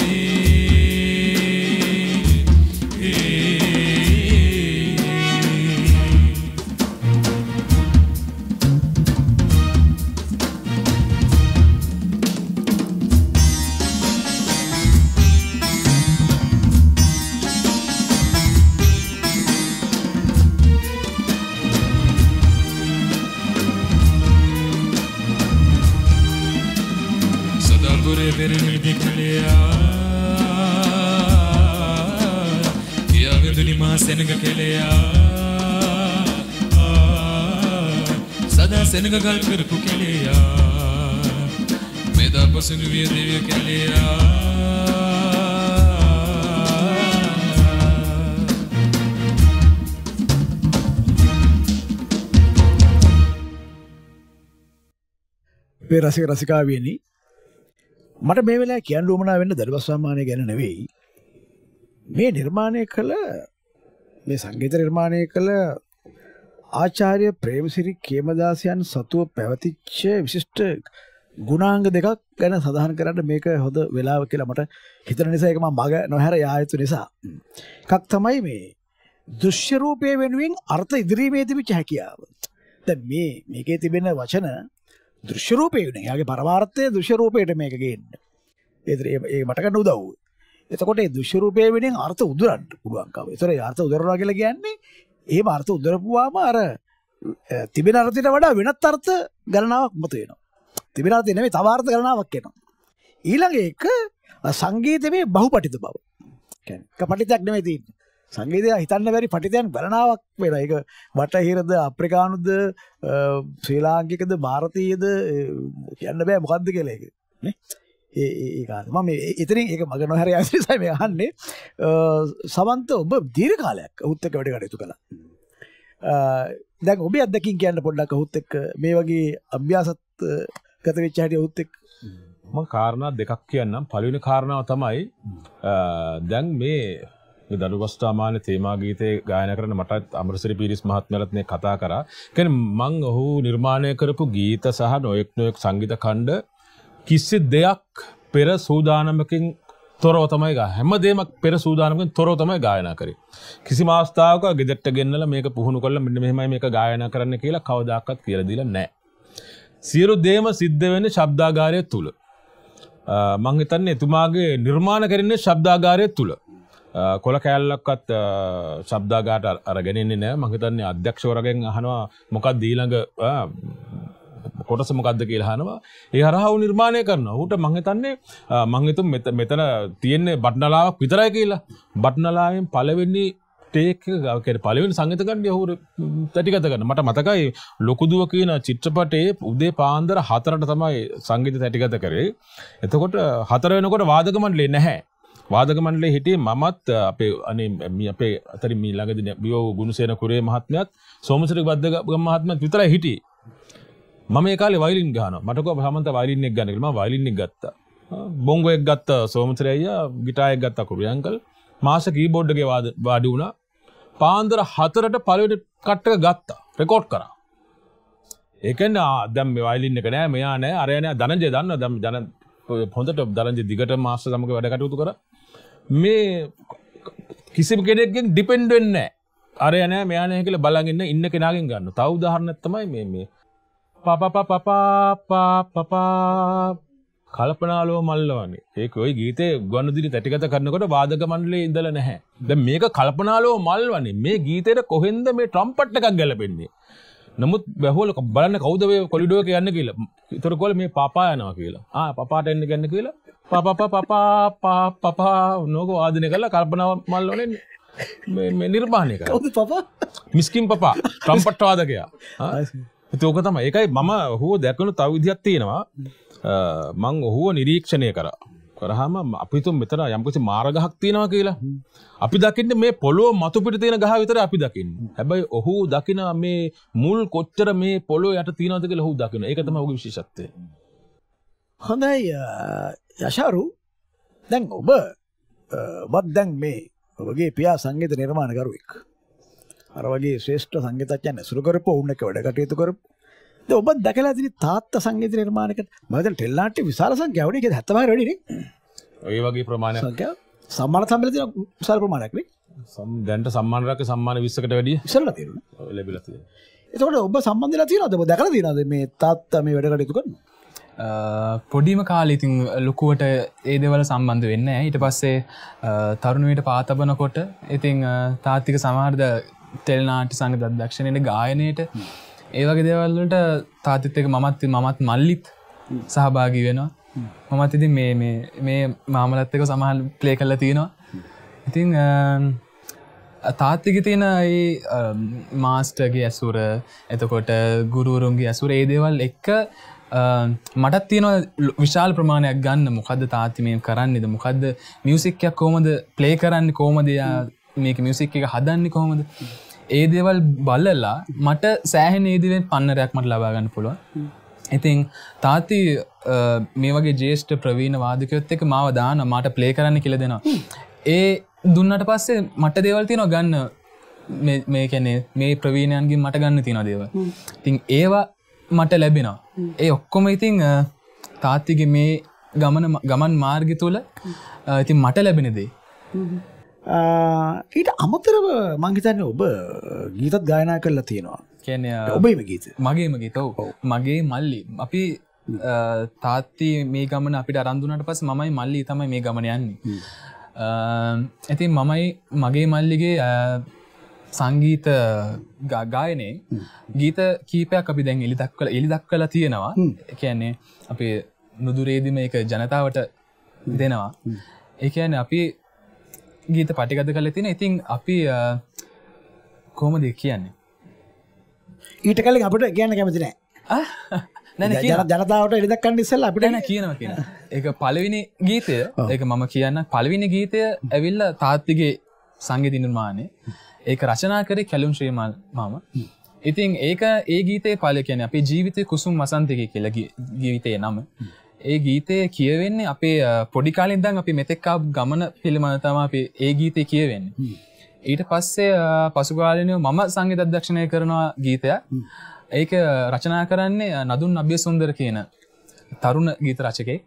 සෙනග ගල් කරපු කැලයා මෙදා පසුඟු විය දෙවිය කැලයා අපේ රසික රසිකාවියනි මට මේ වෙලාවේ කියන්න උවමනා වෙන්න දඩබස් සම්මානය ගැන නෙවෙයි මේ නිර්මාණය කළ මේ සංගීත නිර්මාණය කළ ආචාර්ය ප්‍රේමසිරි කේමදාසයන් සතුව පැවතිච්ච විශිෂ්ට ගුණාංග දෙකක් ගැන සඳහන් කරන්න මේක හොඳ වෙලාව කියලා මට හිතන නිසා ඒක මම මග නොහැර යා යුතු නිසා එකක් තමයි මේ දෘශ්‍ය රූපයේ වෙනුවෙන් අර්ථ ඉදිරීමේ තිබිච්ච හැකියාව. දැන් මේකේ තිබෙන වචන දෘශ්‍ය රූපේ වෙනුවෙන් යාගේ පරමාර්ථය දෘශ්‍ය රූපයට මේක ගේන්න. ඒ මට ගන්න උදව්. එතකොට මේ දෘශ්‍ය රූපයේ වෙනුවෙන් අර්ථ උදුරන්න පුළුවන්කම. ඒතර ඒ අර්ථ උදුරනවා කියලා කියන්නේ එහෙම අර්ථ උදරපුවාම අර තිබෙන අර්ථයට වඩා වෙනත් අර්ථ ගණනාවක් මත වෙනවා. තිබෙන අර්ථය නෙමෙයි තව අර්ථ ගණනාවක් එනවා. ඊළඟ එක සංගීතයේ බහුපටිත බව. කියන්නේ එක පටිතයක් නෙමෙයි තියෙන්නේ. සංගීතය හිතන්න බැරි පටිතයන් ගණනාවක් වෙනවා. ඒක බටහිරද අප්‍රිකානුද ශ්‍රී ලාංකිකද ಭಾರತೀයද කියන්න බෑ මොකද්ද කියලා ඒක. නේ? ඒ කාරණා මම එතනින් ඒක මග නොහැර යන නිසා මේ අහන්නේ සමන්ත ඔබ දීර්ඝ කාලයක් ඔහුත් එක්ක වැඩ කටයුතු කළා. දැන් ඔබේ අත්දැකීම් කියන්න පොඩ්ඩක් ඔහුත් එක්ක මේ වගේ අභ්‍යාසත් ගත වෙච්ච හැටි ඔහුත් එක්ක. මම කාරණා දෙකක් කියන්නම්. පළවෙනි කාරණාව තමයි දැන් මේ දඩුවස්ථාමාන තේමා ගීතේ ගායනා කරන මටත් අමරසිරි පීරිස් මහත්මයාලත් මේ කතා කරා. කියන්නේ මම ඔහු නිර්මාණය කරපු ගීත සහ නොයෙක් සංගීත ඛණ්ඩ කිසි දෙයක් පෙර සූදානමකින් තොරව තමයි හැමදේම පෙර සූදානමකින් තොරව තමයි ගායනා කරේ. කිසිම අවස්ථාවක ගෙදරට ගෙන්නලා මේක පුහුණු කරලා මෙන්න මෙහෙමයි මේක ගායනා කරන්න කියලා කවදාකවත් කියලා දීලා නැහැ. සියලු දේම සිද්ධ වෙන්නේ ශබ්දාගාරය තුල. මම හිතන්නේ එතුමාගේ නිර්මාණ කරන්නේ ශබ්දාගාරය තුල. කොල කෑල්ලක්වත් ශබ්දාගාරට අරගෙන ඉන්නේ නැහැ. මම හිතන්නේ අධ්‍යක්ෂවරගෙන් අහනවා මොකක්ද ඊළඟ කොටස මොකද්ද කියලා අහනවා. ඒ හරහා උ නිර්මාණය කරනවා. ඌට මං හිතන්නේ මං හිතුම් මෙතන තියෙන්නේ බට්නලාවක් විතරයි කියලා. බට්නලාවෙන් පළවෙනි ටේක් එක කියන්නේ පළවෙනි සංගීත කණ්ඩිය ඌ තටිගත කරන. මට මතකයි ලොකු දුව කියන චිත්‍රපටයේ උදේ පාන්දර 4ට තමයි සංගීත තටිගත කරේ. එතකොට 4 වෙනකොට වාදක මණ්ඩලේ නැහැ. වාදක මණ්ඩලේ හිටියේ මමත් අපේ අතරින් මේ ළඟදී බියෝ ගුණසේන කුරේ මහත්මයාත් සෝමසිරි බද්දගම් මහත්මයාත් විතරයි හිටියේ. මම ඒ කාලේ වයලින් ගහනවා. මට කිව්වා සමන්ත වයලින් එක ගන්න කියලා. මම වයලින් එක ගත්තා. බොංගෝ එක ගත්තා සෝමසිරි අයියා, ගිටාර් එක ගත්තා කුරේ අංකල්. මාස කීබෝඩ් එකේ වාඩි වුණා. පාන්දර 4ට පළවෙනි කට් එක ගත්තා. රෙකෝඩ් කරා. ඒ කියන්නේ දැන් මේ වයලින් එක නෑ, මෙයා නෑ, අරයා නෑ. ධනංජය දන්නවා. දැන් හොඳට ධනංජය දිගට මාස්ටර් සමග වැඩ කටයුතු කරා. මේ කිසිම කෙනෙක්ගෙන් ඩිපෙන්ඩ් වෙන්නේ නෑ. අරයා නෑ, මෙයා නෑ කියලා බලන් ඉන්න කෙනාගෙන් ගන්න. තව උදාහරණයක් තමයි මේ පපපපපපපප කල්පනාලෝ මල්ලවනේ. ඒක ওই ගීතේ ගුවන්විදුලි තැටිගත කරනකොට වාදක මණ්ඩලයේ ඉඳලා නැහැ. දැන් මේක කල්පනාලෝ මල්වනේ. මේ ගීතේට කොහෙන්ද මේ ට්‍රම්පට් එකක් ගැලපෙන්නේ? නමුත් බහුවල බලන්න කවුද මේ කොලිඩෝ කියන්නේ කියලා. ඒතර කොල මේ පපා යනවා කියලා. පපාට එන්න ගන්න කියලා. පපපපපපප නෝක වාදනය කරලා කල්පනා මල්වනේ මේ නිර්මාණය කරා. කවුද පපා? මිස්කින් පපා ට්‍රම්පට් වාදකයා. ඒක තමයි. ඒකයි මම ඔහුව දැකන තව විදිහක් තියෙනවා. මං ඔහුව නිරීක්ෂණය කරාම අපි තුන් මෙතන යම්කිසි මාර්ගයක් තියෙනවා කියලා. අපි දකින්නේ මේ පොළොව මතු පිට තියෙන ගහ විතරයි අපි දකින්නේ. හැබැයි ඔහු දකින මේ මුල් කොච්චර මේ පොළොව යට තියෙනවද කියලා ඔහු දකිනවා. ඒක තමයි ඔහුගේ විශේෂත්වය. හොඳයි යෂාරු. දැන් ඔබත් දැන් මේ ඔබගේ පියා සංගීත නිර්මාණකරුවෙක්. අර වගේ ශ්‍රේෂ්ඨ සංගීතඥයන් ඇසුරු කරපු වුණ එක වැඩ කටයුතු කරපු. දැන් ඔබ දැකලා තියෙන තාත්තා සංගීත නිර්මාණයකට මම දැන් ටෙල්නාට්‍ය විශාල සංඛ්‍යාවනේ. ඒක 70 වැඩි නේ. ඔය වගේ ප්‍රමාණයක් සංඛ්‍යාව සම්මාන සම්බල තියෙන විශාල ප්‍රමාණයක් නේ. දැන්ට සම්මාන 20කට වැඩිය ඉස්සරලා තියෙනවා. ලැබිලා තියෙනවා. එතකොට ඔබ සම්බන්ධලා තියෙනවද? ඔබ දැකලා තියෙනවද මේ තාත්තා මේ වැඩ කටයුතු කරනවා? පොඩිම කාලේ ඉතින් ලොකුවට ඒ දේවල් සම්බන්ධ වෙන්නේ නැහැ. ඊට පස්සේ තරුණියට පාතබනකොට ඉතින් තාත්තික සමහරද ටෙල්නාට්‍ය සංගීත අධ්‍යක්ෂණයේ ගායනයේට ඒ වගේ දේවල් වලට තාත්තිත් එක්ක මමත් මල්ලිත් සහභාගී වෙනවා. මමත් ඉතින් මේ මාමලත් එක්ක සමහර ප්ලේ කරලා තියෙනවා. ඉතින් තාත්තිගේ තියෙන ඒ මාස්ටර්ගේ ඇසුර, එතකොට ගුරුවරුන්ගේ ඇසුර, ඒ දේවල් එක්ක මටත් තියෙනවා විශාල ප්‍රමාණයක් ගන්න. මොකද්ද තාත්ති මේ කරන්නේද? මොකද්ද මියුසික් එකක් කොහොමද ප්ලේ කරන්නේ? කොහොමද මේක මියුසික් එක හදන්නේ කොහොමද? ඒ දේවල් බලලා මට සෑහෙන ඒ දේවෙන් පන්නරයක් මට ලබා ගන්න පුළුවන්. ඉතින් තාත්ති මේ වගේ ජ්‍යෙෂ්ඨ ප්‍රවීණ වාදකයොත් එක්ක මාව දාන මට ප්ලේ කරන්න කියලා දෙනවා. ඒ දුන්නට පස්සේ මට දේවල් තියෙනවා ගන්න. මේ කියන්නේ මේ ප්‍රවීණයන්ගෙන් මට ගන්න තියෙනවා දේවල්. ඉතින් ඒවා මට ලැබෙනවා. ඒ ඔක්කොම ඉතින් තාත්තිගේ මේ ගමන් මාර්ගය තුල ඉතින් මට ලැබෙන දේ. ඊට අමතරව මං හිතන්නේ ඔබ ගීතත් ගායනා කරලා තියෙනවා. කියන්නේ ඔබේම ගීත. මගේම ගීත. ඔව්. මගේ මල්ලි. අපි තාත්ති මේ ගමන අපිට අරන් දුන්නාට පස්සේ මමයි මල්ලි තමයි මේ ගමන යන්නේ. ඉතින් මමයි මගේ මල්ලිගේ සංගීත ගායනයේ ගීත කීපයක් අපි දැන් එලි දක්වලා තියෙනවා. ඒ කියන්නේ අපි නුදුරේදී මේක ජනතාවට දෙනවා. ඒ කියන්නේ අපි ගීත පටිගත කරලා තියෙන. ඉතින් අපි කොහොමද කියන්නේ? ඊට කලින් අපිට කියන්න කැමති නැහැ. ජනතාවට එලි දක්වන්න ඉස්සෙල්ලා අපිට කියනවා. ඒක පළවෙනි ගීතය. ඒක මම කියන්න. පළවෙනි ගීතය ඇවිල්ලා තාත්තිගේ සංගීත නිර්මාණය. ඒක රචනා කරේ කැලුම් ශ්‍රීමාල් මාම. ඉතින් ඒක ඒ ගීතේ පළවෙනි කියන්නේ අපේ ජීවිතේ කුසුම් වසන්තිකේ කියලා ගීතේ නම. ඒ ගීතේ කියවෙන්නේ අපේ පොඩි කාලේ ඉඳන් අපි මෙතෙක් ආපු ගමන පිළිබඳව තමයි අපි ඒ ගීතේ කියවෙන්නේ. ඊට පස්සේ පසු කාලේනේ මම සංගීත අධ්‍යක්ෂණය කරනවා ගීතයක්. ඒක රචනා කරන්නේ නදුන් අබ්බේසුන්දර කියන තරුණ ගීත රචකයෙක්.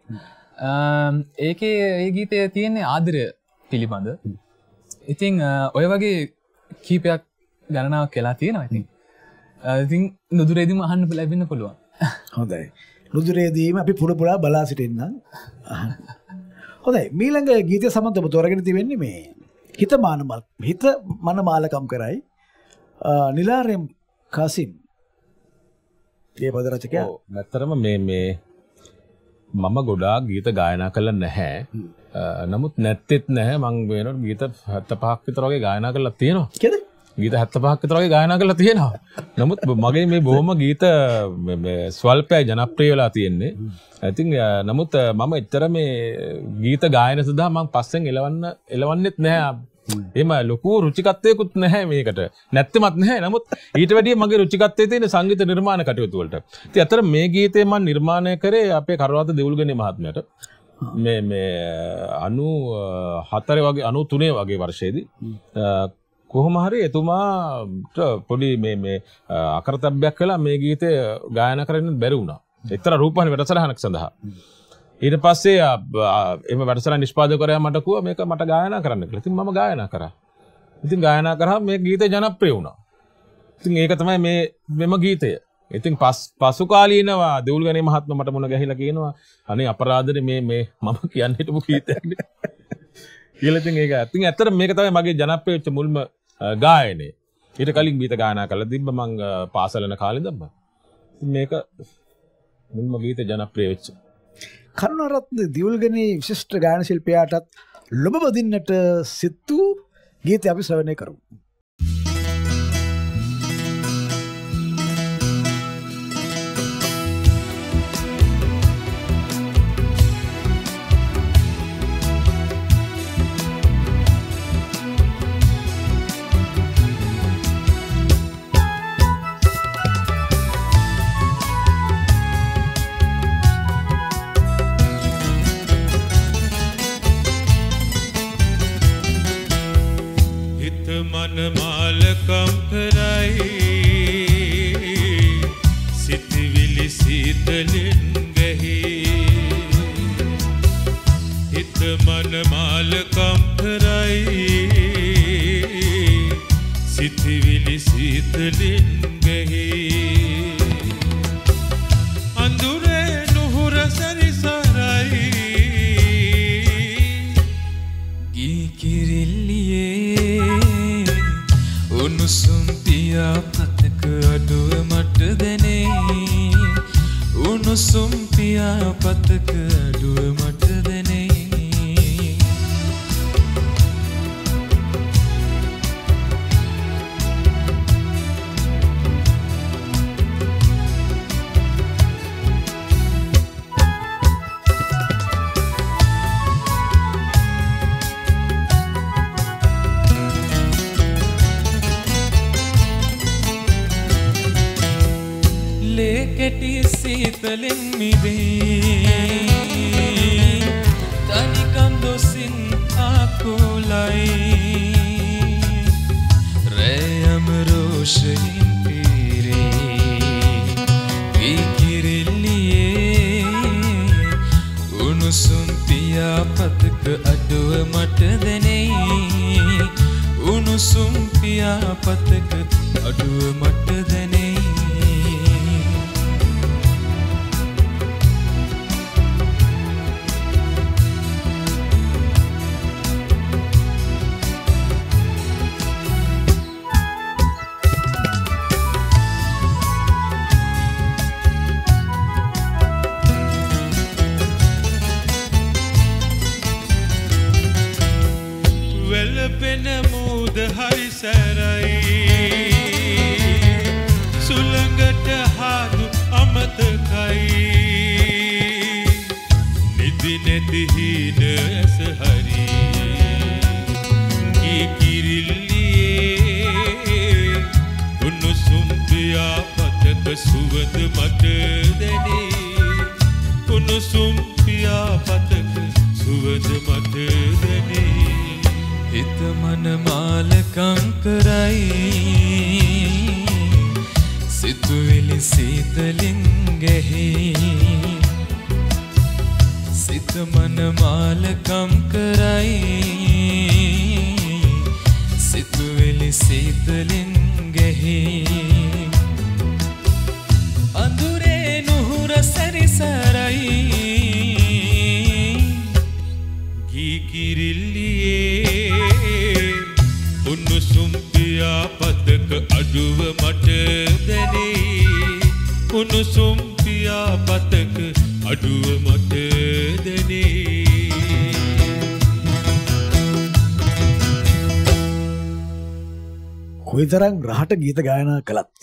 ඒකේ ඒ ගීතේ තියෙන්නේ ආදරය පිළිබඳ. ඉතින් ඔය වගේ කීපයක් ගණනාවක් වෙලා තියෙනවා ඉතින්. ඉතින් නුදුරේදීම අහන්න ලැබෙන්න පුළුවන්. හොඳයි. නුදුරේදීම අපි පුරපුරා බලා සිටින්නම්. හොඳයි. මීළඟ ගීතය සමග ඔබ තෝරගෙන තිබෙන්නේ මේ හිත මනමාලකම් කරයි නිලාරෙම් කාසිම්. ඒ පද රචකයා. නැත්තරම මේ මම ගොඩාක් ගීත ගායනා කළා නැහැ. නමුත් නැත්තේත් නැහැ. මං වෙනකොට ගීත 75ක් විතර වගේ ගායනා කරලා තියෙනවා. කියද? ගීත 75ක් විතර වගේ ගායනා කරලා තියෙනවා. නමුත් මගේ මේ බොහොම ගීත ස්වල්පයි ජනප්‍රිය වෙලා තියෙන්නේ. ඉතින් නමුත් මම එච්චර මේ ගීත ගායන සඳහා මං පස්සෙන් එලවන්නෙත් නැහැ. එහෙම ලොකු රුචිකත්වයකුත් නැහැ මේකට. නැත්තෙමත් නැහැ. නමුත් ඊට වැඩිය මගේ රුචිකත්වයේ තියෙන සංගීත නිර්මාණ කටයුතු වලට. ඉතින් අතර මේ ගීතේ මම නිර්මාණය කරේ අපේ කරවත දෙවුල්ගනේ මහත්මයාට. මේ 94 වගේ 93 වගේ වර්ෂයේදී කොහොම හරි එතුමාට පොඩි මේ අකරතැබ්බයක් කළා මේ ගීතය ගායනා කරන්න බැරි වුණා. එක්තරා රූපවාහිනී වැඩසටහනක් සඳහා. ඊට පස්සේ එම වැඩසටහන නිෂ්පාදකවරයා මට කිව්වා මේක මට ගායනා කරන්න කියලා. ඉතින් මම ගායනා කරා. ඉතින් ගායනා කරාම මේ ගීතය ජනප්‍රිය වුණා. ඉතින් ඒක තමයි මෙම ගීතය. ඉතින් පසු කාලීනවා දෙවුල්ගනේ මහත්මයා මට මුණ ගැහිලා කියනවා අනේ අපරාධනේ මේ මම කියන්න හිටපු ගීතයක් නේ. කියලා ඉතින් ඒක ඇත්තට මේක තමයි මගේ ජනප්‍රිය වෙච්ච මුල්ම ගායනය. ඊට කලින් ගීත ගායනා කරලා තිබ්බ මං පාසල යන කාලේ ඉඳන්ම. මේක මුල්ම ගීත ජනප්‍රිය වෙච්ච. කරුණාරත්න දියුල්ගනේ විශිෂ්ට ගායන ශිල්පියාටත් ලොබ බදින්නට සිතු ගීතය අපි ශ්‍රවණය කරමු. මනමාලකම් කරයි සිතවිලි සීතලින් ගැහි හිත මනමාලකම් කරයි සිතවිලි සීතලින් ගැහි අඳුරේ නුහුර සැරිසරයි ගී කිරිල්ලියේ උණුසුම් පියාපතක අඩුව මට දැනේ උණුසුම් පියාපතක අඩුව මට දැනේ කෙටි සීතලෙන් මිදේ තනිකම් දොසින් ආකුලයි රෑයම රෝෂයෙන් පිරේ කිරිල්ලියේ උණුසුම් පියාපතක අඩුව මට දැනේ උණුසුම් පියාපතක අඩුව මට දැනේ වෙලපෙන මූද හරි සැරයි සුළඟට හාදු අමතකයි නිදි නැති හීන ඇස හරි කී කිරිල්ලියේ උණුසුම් පියාපතක සුවඳ මට දැනේ උණුසුම් පියාපතක සුවඳ මට දැනේ හිත මනමාලකම් කරයි සිතුවිලි සීතලින් ගැහි සිත මනමාලකම් කරයි සිතුවිලි සීතලින් ගැහි අඳුරේ නුහුර සැරිසරයි ගී කිරිල්ලියේ උණුසුම් පියාපතක අඩුව මට දැනේ උණුසුම් පියාපතක අඩුව මට දැනේ කොයිතරම් රහට ගීත ගායනා කළත්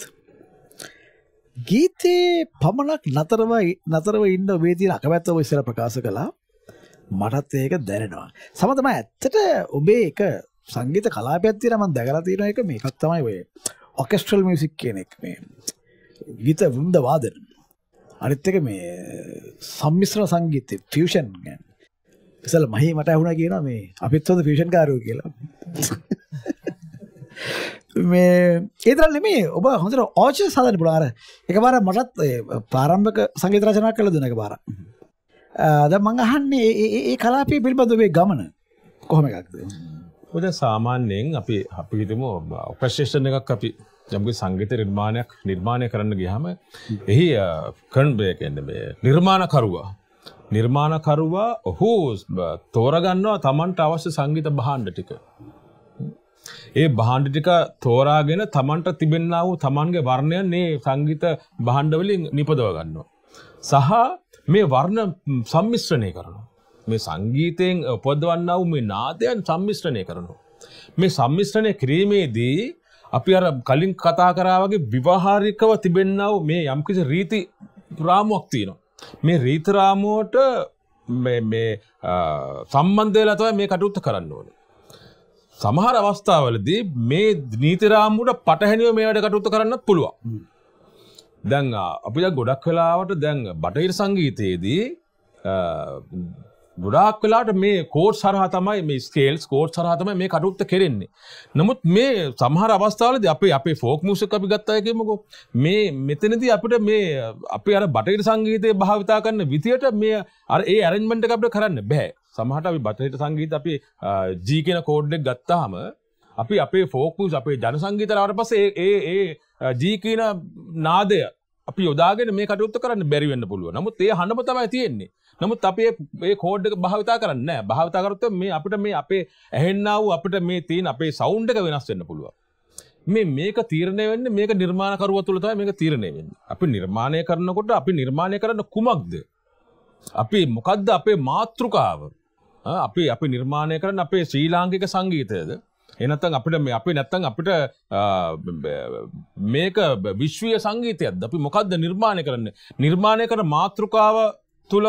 ගීතේ පමණක් නතරව ඉන්න ඔබේ තියෙන අකමැත්ත ඔබ ඉස්සර ප්‍රකාශ කළා මටත් ඒක දැනෙනවා සමතම ඇත්තට ඔබේ එක සංගීත කලාපයක් තියෙනවා මම දැකලා තියෙන එක මේකක් තමයි ඔය ඔකෙස්ට්‍රල් මියුසික් කියන එක මේ ගීත වෘන්ද වාදන අනිත් එක මේ සම්මිශ්‍රණ සංගීතය ෆියුෂන් කියන්නේ ඉතල මහී මට ඇහුණා කියනවා මේ අපිත් හොඳ ෆියුෂන් කාරයෝ කියලා මේ ඒතරල් නෙමේ ඔබ හොඳට ඕච සාධන පුළුවන් අර එකපාර මටත් ප්‍රාරම්භක සංගීත රචනා කළ දුන්න එකපාර දැන් මං අහන්නේ ඒ කලාපයේ පිළිබඳව මේ ගමන කොහොම එකක්ද ඔද සාමාන්‍යයෙන් අපි හිතමු ඔපරේෂන් එකක් අපි යම්කිසි සංගීත නිර්මාණය කරන්න ගියාම එහි කන්වේ කියන්නේ මේ නිර්මාණකරුවා ඔහු තෝරගන්නවා Tamanට අවශ්‍ය සංගීත භාණ්ඩ ටික. ඒ භාණ්ඩ ටික තෝරාගෙන Tamanට තිබෙන්නා වූ Tamanගේ වර්ණයන් මේ සංගීත භාණ්ඩ වලින් නිපදව ගන්නවා. සහ මේ වර්ණ සම්මිශ්‍රණය කරනවා. මේ සංගීතයෙන් උපදවන්නා වූ මේ නාදයන් සම්මිශ්‍රණය කරනවා. මේ සම්මිශ්‍රණය කිරීමේදී අපි අර කලින් කතා කරා වගේ විවහාරිකව තිබෙන්නා වූ මේ යම්කිසි රීති රාමුවක් තියෙනවා. මේ රීති රාමුවට මේ සම්බන්ධ වෙලා තමයි මේ කටයුත්ත කරන්න ඕනේ. සමහර අවස්ථාවලදී මේ නීති රාමුවට පටහැනිව මේ වැඩ කටයුත්ත කරන්නත් පුළුවන්. දැන් අපි දැන් ගොඩක් වෙලාවට දැන් බටහිර සංගීතයේදී ගොඩාක් වෙලාවට මේ කෝඩ්ස් හරහා තමයි මේ ස්කේල්ස් කෝඩ්ස් හරහා තමයි මේ කටයුත්ත කෙරෙන්නේ. නමුත් මේ සමහර අවස්ථාවලදී අපේ ෆෝක් මියුසික් අපි ගත්තා කියමුකෝ. මේ මෙතනදී අපිට මේ අපි අර බටහිර සංගීතයේ භාවිතා කරන විදියට මේ අර ඒ ඇරේන්ජ්මන්ට් එක අපිට කරන්න බෑ. සමහරට අපි බටහිර සංගීත අපි G කියන කෝඩ් එක ගත්තාම අපි අපේ ෆෝක් මියුසික් අපේ ජන සංගීතය ආවට පස්සේ ඒ G කියන නාදය අපි යොදාගෙන මේ කටයුත්ත කරන්න බැරි වෙන්න පුළුවන්. නමුත් ඒ හඬම තමයි තියෙන්නේ. නමුත් අපි මේ කෝඩ් එක භාවිතා කරන්නේ නැහැ. භාවිතා කරොත් මේ අපිට මේ අපේ ඇහෙන්නා වූ අපිට මේ තියෙන අපේ සවුන්ඩ් එක වෙනස් වෙන්න පුළුවන්. මේක තීරණය වෙන්නේ මේක නිර්මාණකරුවා තුළ තමයි මේක තීරණය වෙන්නේ. අපි නිර්මාණය කරනකොට අපි නිර්මාණය කරන කුමක්ද? අපි මොකද්ද අපේ මාතෘකාව? අපි නිර්මාණය කරන අපේ ශ්‍රී ලාංකික සංගීතයද? එනත්තම් අපිට මේක විශ්වීය සංගීතයක්ද? අපි මොකද්ද නිර්මාණය කරන්නේ? නිර්මාණය කරන මාතෘකාව තුල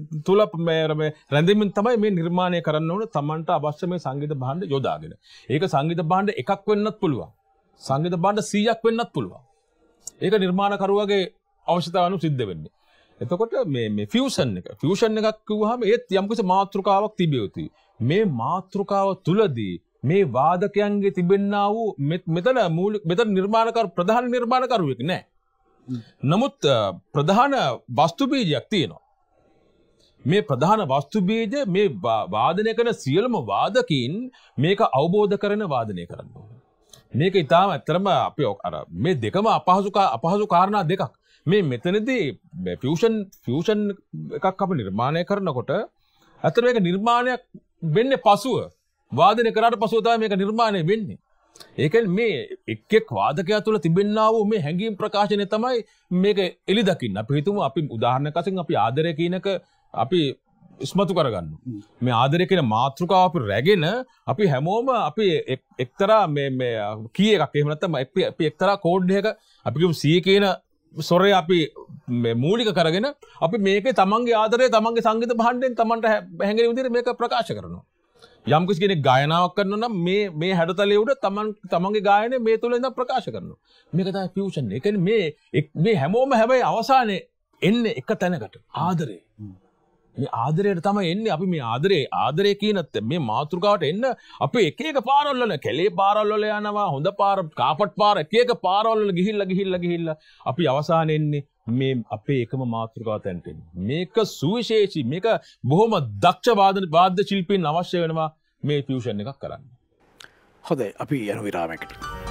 රැඳෙමින් තමයි මේ නිර්මාණය කරන්න ඕන Tamanට අවශ්‍ය මේ සංගීත භාණ්ඩ යොදාගෙන. ඒක සංගීත භාණ්ඩ එකක් වෙන්නත් පුළුවන්. සංගීත භාණ්ඩ 100ක් වෙන්නත් පුළුවන්. ඒක නිර්මාණකරුවගේ අවශ්‍යතාව අනුව සිද්ධ වෙන්නේ. එතකොට මේ ෆියුෂන් එකක් කිව්වහම ඒත් යම්කිසි මාතෘකාවක් තිබිය යුතුයි. මේ මාතෘකාව තුලදී මේ වාදකයන්ගේ තිබෙන්නා වූ මෙතන ප්‍රධාන නිර්මාණකරුවෙක් නෑ. නමුත් ප්‍රධාන වස්තු බීජයක් තියෙනවා. මේ ප්‍රධාන වස්තු බීජ මේ වාදනය කරන සියලුම වාදකින් මේක අවබෝධ කරන වාදනය කරන්න ඕනේ. මේක ඊටාම ඇත්තටම අපි අර මේ දෙකම අපහසු කාරණා දෙකක්. මේ මෙතනදී ෆියුෂන් එකක් අපි නිර්මාණය කරනකොට ඇත්තට මේක නිර්මාණයක් වෙන්නේ පසුව වාදනය කරාට පසුව තමයි මේක නිර්මාණය වෙන්නේ. ඒ කියන්නේ මේ එක් වාදකයා තුළ තිබෙන්නා වූ මේ හැඟීම් ප්‍රකාශනය තමයි මේක එලි දකින්න. අපි හිතමු අපි උදාහරණයක් වශයෙන් අපි ආදරය කියනක අපි ඉස්මතු කරගන්නවා. මේ ආදරය කියන මාතෘකාව අපි රැගෙන අපි හැමෝම අපි එක්තරා මේ කී එකක් එහෙම නැත්නම් අපි එක්තරා කෝඩ් එකක අපි කියමු C කියන ස්වරය අපි මූලික කරගෙන අපි මේකේ තමන්ගේ ආදරය තමන්ගේ සංගීත භාණ්ඩයෙන් තමන්ට හැඟෙන විදිහට මේක ප්‍රකාශ කරනවා. යම් කිසි කෙනෙක් ගායනාවක් කරනවා නම් මේ හැඩතලයේ උඩ තමන්ගේ ගායනය මේ තුල ඉඳන් ප්‍රකාශ කරනවා. මේක තමයි ෆියුෂන්. ඒ කියන්නේ මේ හැමෝම හැබැයි අවසානයේ එන්නේ එක තැනකට ආදරේ. මේ ආදරයට තමයි එන්නේ. අපි මේ ආදරේ කියන මේ මාතෘකාවට එන්න අපි එක පාරවල් වල කැලේ පාරවල් වල යනවා, හොඳ පාර, කාපට් පාර එක පාරවල් වල ගිහිල්ලා අපි අවසානයේ එන්නේ මේ අපේ එකම මාතෘකාව තැනට එන්නේ. මේක සුවිශේෂී. මේක බොහොම දක්ෂ වාද්‍ය ශිල්පීන් අවශ්‍ය වෙනවා මේ ෆියුෂන් එකක් කරන්න. හොඳයි අපි යන විරාමයකට.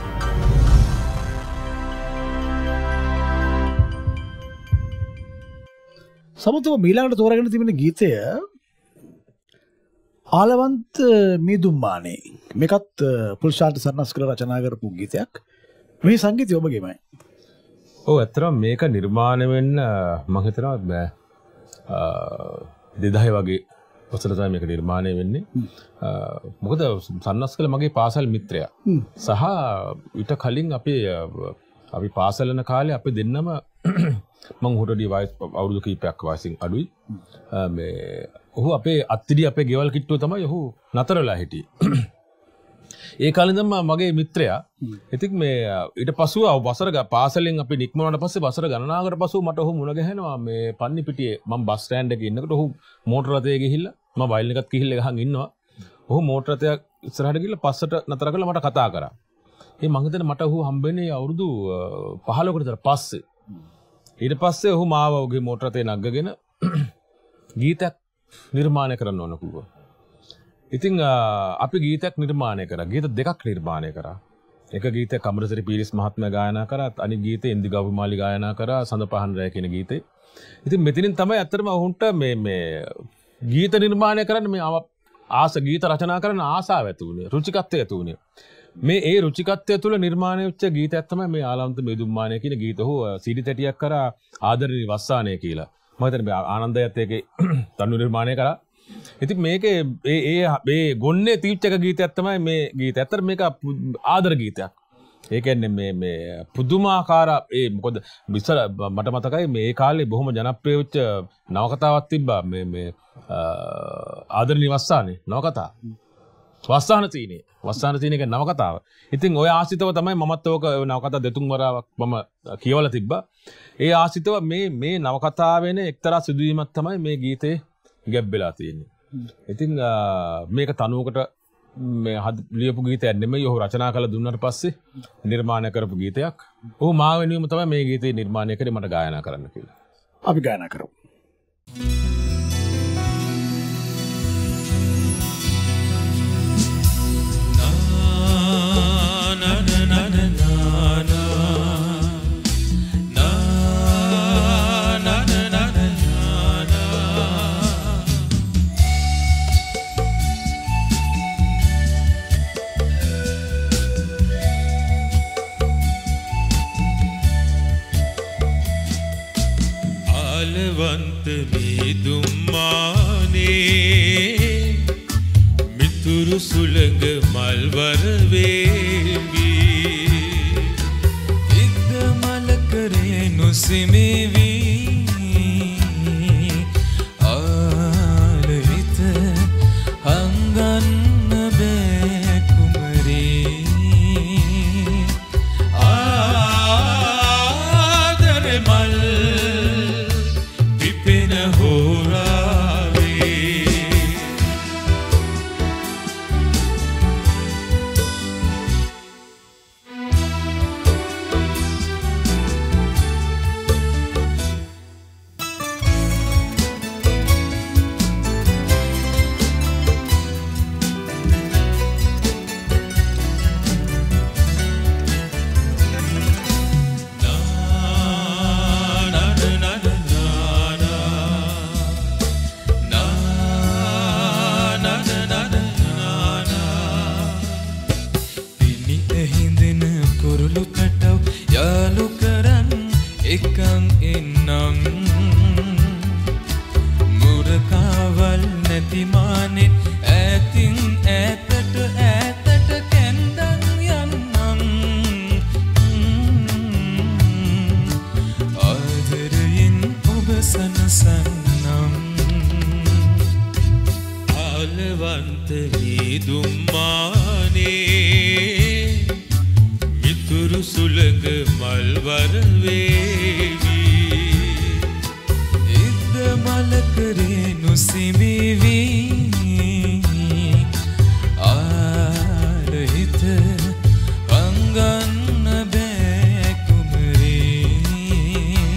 සමතුව මීළඟට තෝරාගෙන තිබෙන ගීතය ආලවන්ත මීදුම්මානේ. මේකත් පුල්ෂාන්ත සර්ණස්කර රචනා කරපු ගීතයක්. මේ සංගීතය ඔබගේමයි. ඔව් ඇත්තටම මේක නිර්මාණය වෙන්න මම හිතනවා 2000 වගේ වසර තමයි මේක නිර්මාණය වෙන්නේ. මොකද සන්නස්කල මගේ පාසල් මිත්‍රයා. සහ ඊට කලින් අපි පාසල් යන කාලේ අපි දෙන්නම මම හොටඩි වයස් අවුරුදු කිහිපයක් වයසින් අඩුයි. ඔහු අපේ අත්තිඩි අපේ ගෙවල් කිට්ටුව තමයි ඔහු නතර වෙලා හිටියේ. ඒ කාලේ ඉඳන්ම මගේ මිත්‍රයා ඉතින් මේ ඊට පස්සෙ වසර පාසලෙන් අපි නික්මුණාට පස්සේ වසර ගණනාවකට පස්සෙ මට ඔහු මුණ ගැහෙනවා මේ පන්නිපිටියේ මම බස් ස්ටෑන්ඩ් එකේ ඉන්නකොට ඔහු මෝටර රථයේ ගිහිල්ලා මම වයිල් එකත් ගිහිල්ලා ගහන් ඉන්නවා. ඔහු මෝටර රථය ඉස්සරහට ගිහිල්ලා පස්සට නතර කරලා මට කතා කරා. ඒ මං හිතන්නේ මට ඔහු හම්බෙන්නේ අවුරුදු 15කට විතර පස්සේ. ඊට පස්සේ ඔහු මාව ඔහුගේ මෝටර රථේ නගගෙන ගීතයක් නිර්මාණය කරන්න ඕන කිව්වා. ඉතින් අපි ගීතයක් නිර්මාණය කරා. ගීත දෙකක් නිර්මාණය කරා. එක ගීතයක් කමරසිරි පීරිස් මහත්මයා ගායනා කරා. අනිත් ගීතේ ඉන්දි ගව්විමාලි ගායනා කරා. සඳ පහන් රැය කියන ගීතේ. ඉතින් මෙතනින් තමයි ඇත්තටම ඔහුන්ට මේ ගීත නිර්මාණය කරන්න මේ ගීත රචනා කරන්න ආසාව ඇති වුණේ. රුචිකත්වය ඇති වුණේ. මේ ඒ රුචිකත්වය තුළ නිර්මාණය වෙච්ච ගීතයක් තමයි මේ ආලම්ත මේදුම්මානය කියන ගීත. ඔහු CD තැටියක් කරා ආදරණීය වස්සානය කියලා. මම හිතන්නේ මේ ආනන්දයත් ඒකේ තනු නිර්මාණය කරා. ඉතින් මේකේ මේ ගොන්නේ තීච්ච එක ගීතයක් තමයි මේ ගීතය. ඇත්තට මේක ආදර ගීතයක්. ඒ කියන්නේ මේ පුදුමාකාර මොකද ඉස්සර මට මතකයි මේ කාලේ බොහොම ජනප්‍රිය වෙච්ච නවකතාවක් තිබ්බා මේ ආදරණීය වස්සානේ නවකතාව. වස්සාන සීනේ කියන නවකතාව. ඉතින් ඔය ආසිතව තමයි මමත් ඕක නවකතා දෙතුන් වරාවක් මම කියවලා තිබ්බා. ඒ ආසිතව මේ නවකතාවෙන එක්තරා සිදුවීමක් තමයි මේ ගීතේ ගැබ්බෙලා තියෙන්නේ. ඉතින් මේක තනුවකට මේ ලියපු ගීතයක් නෙමෙයි ඔහු රචනා කළ දුන්නාට පස්සේ නිර්මාණය කරපු ගීතයක්. ඔහු මා වෙනුවෙන් තමයි මේ ගීතේ නිර්මාණය කරේ මට ගායනා කරන්න කියලා. අපි ගායනා කරමු. ආලවන්ත මේදුම්මානේ මිතුරු සුළඟ මල්වර වේවි ඉද්ද මල කරේ නොසිමේවි ආලවිත හංගන්න බෑ කුමරේ ආදර මල් ආලවන්ත මේදුම්මානේ මිතුරු සුළඟ මල්වර වේවි ඉද්ද මල කරේ නොසිමේවි ආලහිත අංගන්න බෑ කුමරේ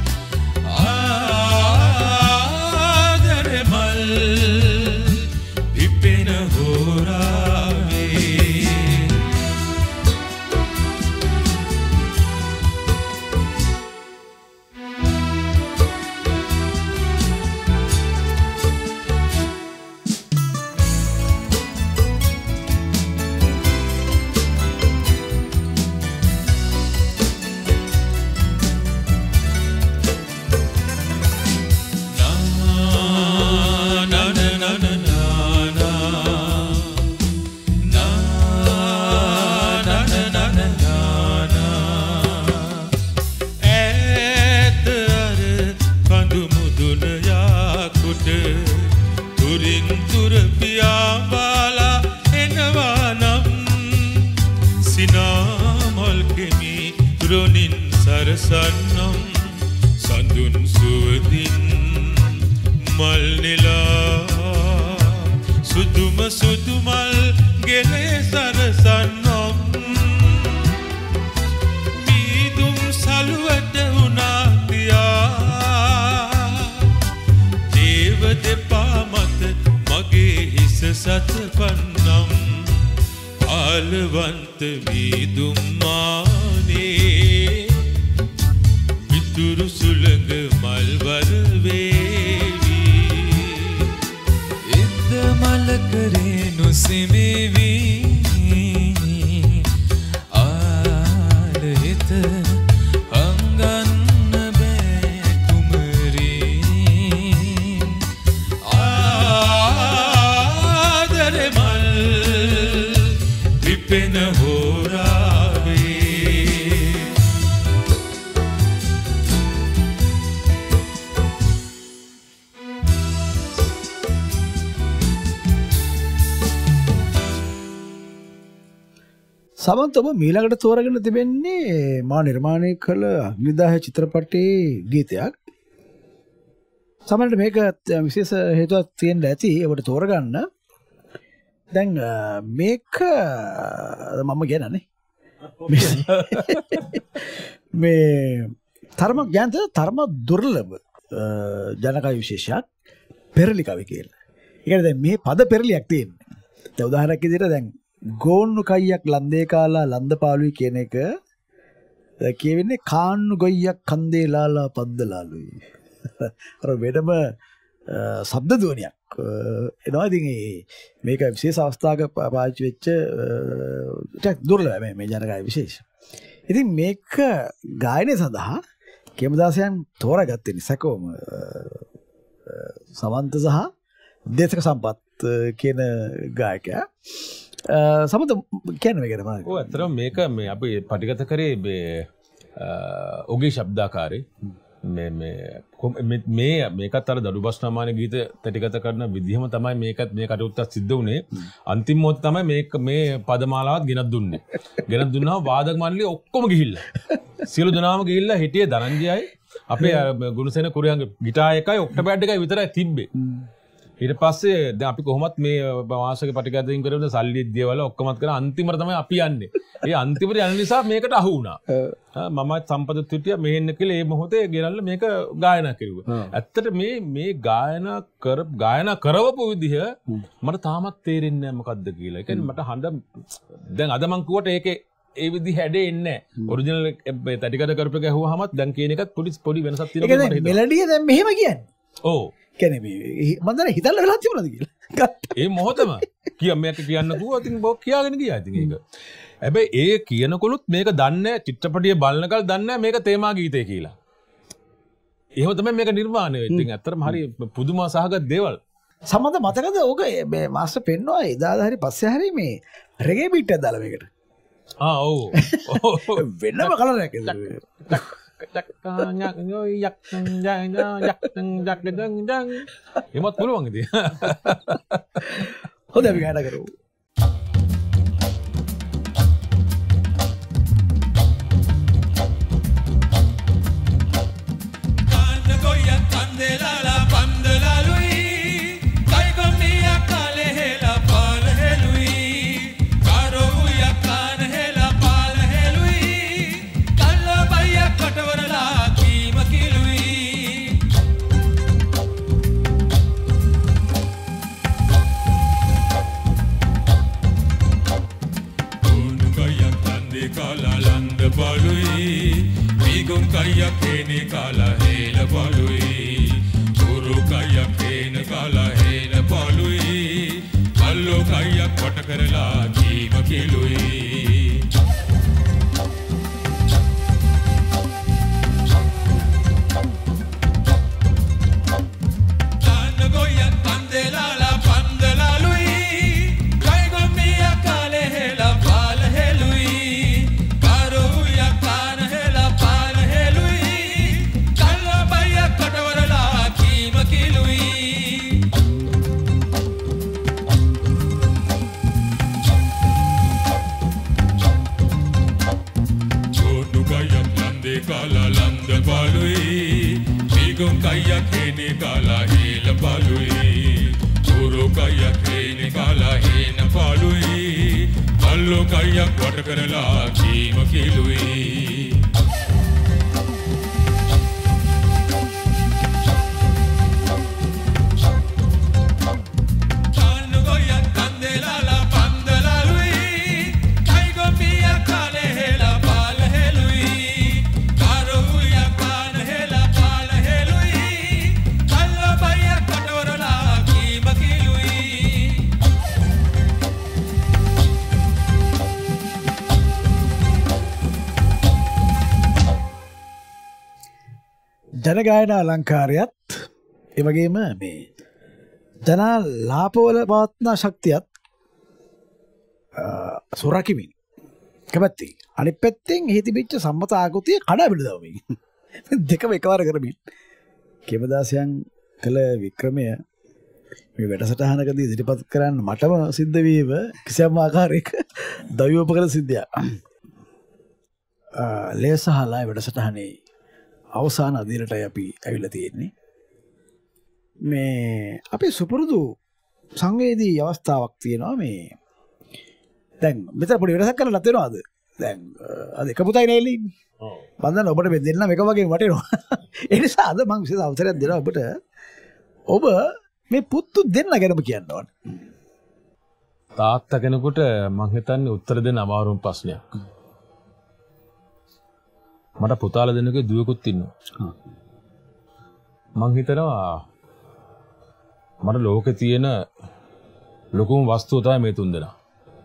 ආදර මල් පිපෙන හෝරාවේ සරසන්නම් සඳුන් සුවදින් මල් නෙලා සුදුම සුදුමල් ගෙලේ සරසන්නම් රත පන්නම් ආලවන්ත වීදුම්මානේ මිතුරු සුළඟ මල්වර වේවි ඉද්ද මල කරේ නොසෙමෙවි ආලෙත හංගන්න බෑ කුමරී ආදර මල් විපෙන හෝරාවේ සමන්ත ඔබ මීළඟට තෝරගෙන තිබෙන්නේ මා නිර්මාණය කළ අග්නිදාහ චිත්‍රපටයේ ගීතයක්. සමහරට මේක විශේෂ හේතුවක් තියෙන්න ඇති ඔබට තෝරගන්න. දැන් මේක මම කියනනේ මේ තරම දුර්ලභ ජනකවි විශේෂයක් පෙරලි කවි කියලා. ඒ කියන්නේ දැන් මේ පද පෙරලියක් තියෙන්නේ. දැන් උදාහරණයක් විදිහට දැන් ගෝන්නු කයියක් ලන්දේ කාලා ලන්ද පාළුයි කියන එක කියවෙන්නේ කාන්නු ගොයියක් කන්දේ ලාලා පද්දලාලුයි. අර වෙනම ශබ්ද ධ්වනියක් එනවා. ඉතින් මේක විශේෂ අවස්ථාවක පාවිච්චි වෙච්ච ටිකක් දුර්ලභයි මේ ජනකයි විශේෂ. ඉතින් මේක ගායනය සඳහා කේමදාසයන් තෝරාගත්තේ නිසකවම සමන්ත සහ දේශක සම්පත් කියන ගායකයා. සමත කියන්න මේ ගැන මම. ඔව් ඇත්තටම මේක මේ අපි පටිගත කරේ ඔගේ ශබ්දාකාරේ මේකත් අර දඩු බස්නාමාන ගීත තටිගත කරන විදිහම තමයි මේකත් මේ කටයුත්ත සිද්ධ වුණේ. අන්තිම මොහොත තමයි මේ පදමාලාවත් ගෙනත් දුන්නේ. ගෙනත් දුන්නාම වාදක මණ්ඩලිය ඔක්කොම ගිහිල්ලා. සියලු දෙනාම ගිහිල්ලා හිටියේ ධනංජයයි අපේ ගුණසේන කුරියන්ගේ ගිටාර් එකයි ඔක්ටපැඩ් එකයි විතරයි තිබ්බේ. ඊට පස්සේ දැන් අපි කොහොමත් මේ වාසක පටිගතකින් කරගෙන සල්ලි දේවල් ඔක්කොමත් කරලා අන්තිමට තමයි අපි යන්නේ. ඒ අන්තිමට යන නිසා මේකට අහු වුණා. මම සම්පතත් හිටියා මෙහෙන්න කියලා ඒ මොහොතේ ගෙනල්ලා මේක ගායනා කරුවා. ඇත්තට මේ ගායනා කරවපු විදිහ මට තාමත් තේරෙන්නේ නැහැ මොකද්ද කියලා. ඒ කියන්නේ මට හඬ දැන් අද මං කිව්වට ඒකේ ඒ විදිහ හැඩේ එන්නේ නැහැ. ඔරිජිනල් තටිගත කරපු එක ඇහුවාමත් දැන් කියන එකත් පොඩි වෙනසක් තියෙනවා මට හිතෙනවා. මෙලඩිය දැන් මෙහෙම කියන්නේ. ඔව්. කියන්නේ මම දැන් හිතලා වෙලා තිබුණාද කියලා. ඒ මොහොතම මේක කියන්න කිව්වා. ඉතින් බෝ කියාගෙන ගියා. ඉතින් ඒක. හැබැයි ඒ කියනකොලුත් මේක දන්නේ චිත්‍රපටිය බලනකල් දන්නේ මේක තේමා ගීතය කියලා. එහෙම තමයි මේක නිර්මාණය වෙන්නේ. ඉතින් ඇත්තටම හරි පුදුම සහගත දේවල්. සමන්ත මතකද ඕක මේ මාස්ටර් පෙන්නවා එදාද හරි පස්සේ හරි මේ රෙගේ බීට් එකක් දාලා මේකට. ඔව්. වෙනම කලරයක් එමත් පුළුවන් ඉතින්. හොඳයි අපි ගායනා කරමු. kaya kene kala hela balui guru kaya kene kala hela balui allo kaya කොට කරලා ජීව කෙලුයි kaya kene kala hela balui guru kaya kene kala hena balui allo kaya කොට කරලා ජීව කෙලුයි Kanu goya ජනගායන අලංකාරයත් එවගේම මේ ජනා ලාපවල පවත්නා ශක්තියත් සුරකිමින් කැමැත්ති අනිත් පැත්තෙන් එහි තිබිච්ච සම්මත ආකෘතිය කඩා බිඳවමින් දෙකම එකවර කරමින් කේමදාසයන් කළ වික්‍රමය මේ වැඩසටහනකදී ඉදිරිපත් කරන්න මටම සිද්ධ වීම කිසියම් ආකාරයක දෛවෝපකර සිද්ධියක්. ලේසහලා වැඩසටහනේ අවසාන අදියරටයි අපි ඇවිල්ලා තියෙන්නේ. මේ අපි සුපුරුදු සංවේදී අවස්ථාවක් තියෙනවා මේ දැන් මෙතන පොඩි වෙනසක් කරලා නැත්නම්ද? දැන් අද එක පුතයි නේලි ඉන්නේ. ඔව්. බන්දන ඔබට මේ දෙන්නම එක වගේ වටිනවා. ඒ නිසා අද මම විශේෂ අවසරයක් දෙනවා ඔබට. ඔබ මේ පුතු දෙන්න ගැනම කියන්න ඕන. තාත්තා කෙනෙකුට මං හිතන්නේ උත්තර දෙන්න අමාරුම ප්‍රශ්නයක්. මට පුතාලා දෙන්නෙකුගේ දුවකුත් ඉන්නවා. මං හිතනවා මට ලෝකේ තියෙන ලොකුම වස්තුව තමයි මේ තුන් දෙනා.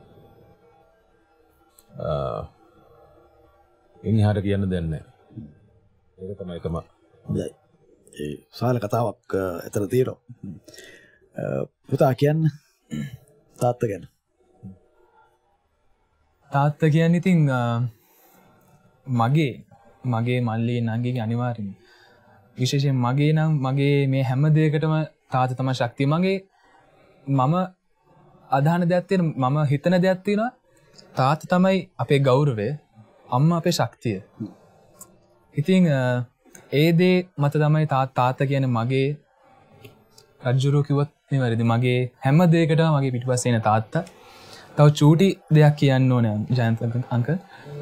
එනිහාට කියන්න දෙන්නේ නැහැ. ඒක තමයි එකම. හොඳයි. ඒ සාල කතාවක් එතන තියෙනවා. පුතා කියන්න තාත්තා ගැන. තාත්තා කියන්නේ ඉතින් මගේ මල්ලි නංගිගේ අනිවාර්යම විශේෂයෙන් මගේ නම් මගේ මේ හැම දෙයකටම තාත්තා තමයි ශක්තිය. මම අදහන දෙයක් තියෙනවා, මම හිතන දෙයක් තියෙනවා. තාත්තා තමයි අපේ ගෞරවය, අම්මා අපේ ශක්තිය. ඉතින් ඒ දේ මත තමයි තාත්තා කියන්නේ මගේ රජුරෝ කිව්වත් නෙවෙයි මගේ හැම දෙයකටම මගේ පිටිපස්සේ ඉන්න තාත්තා. තව චූටි දෙයක් කියන්න ඕනේ ජයන්ත අංකල්.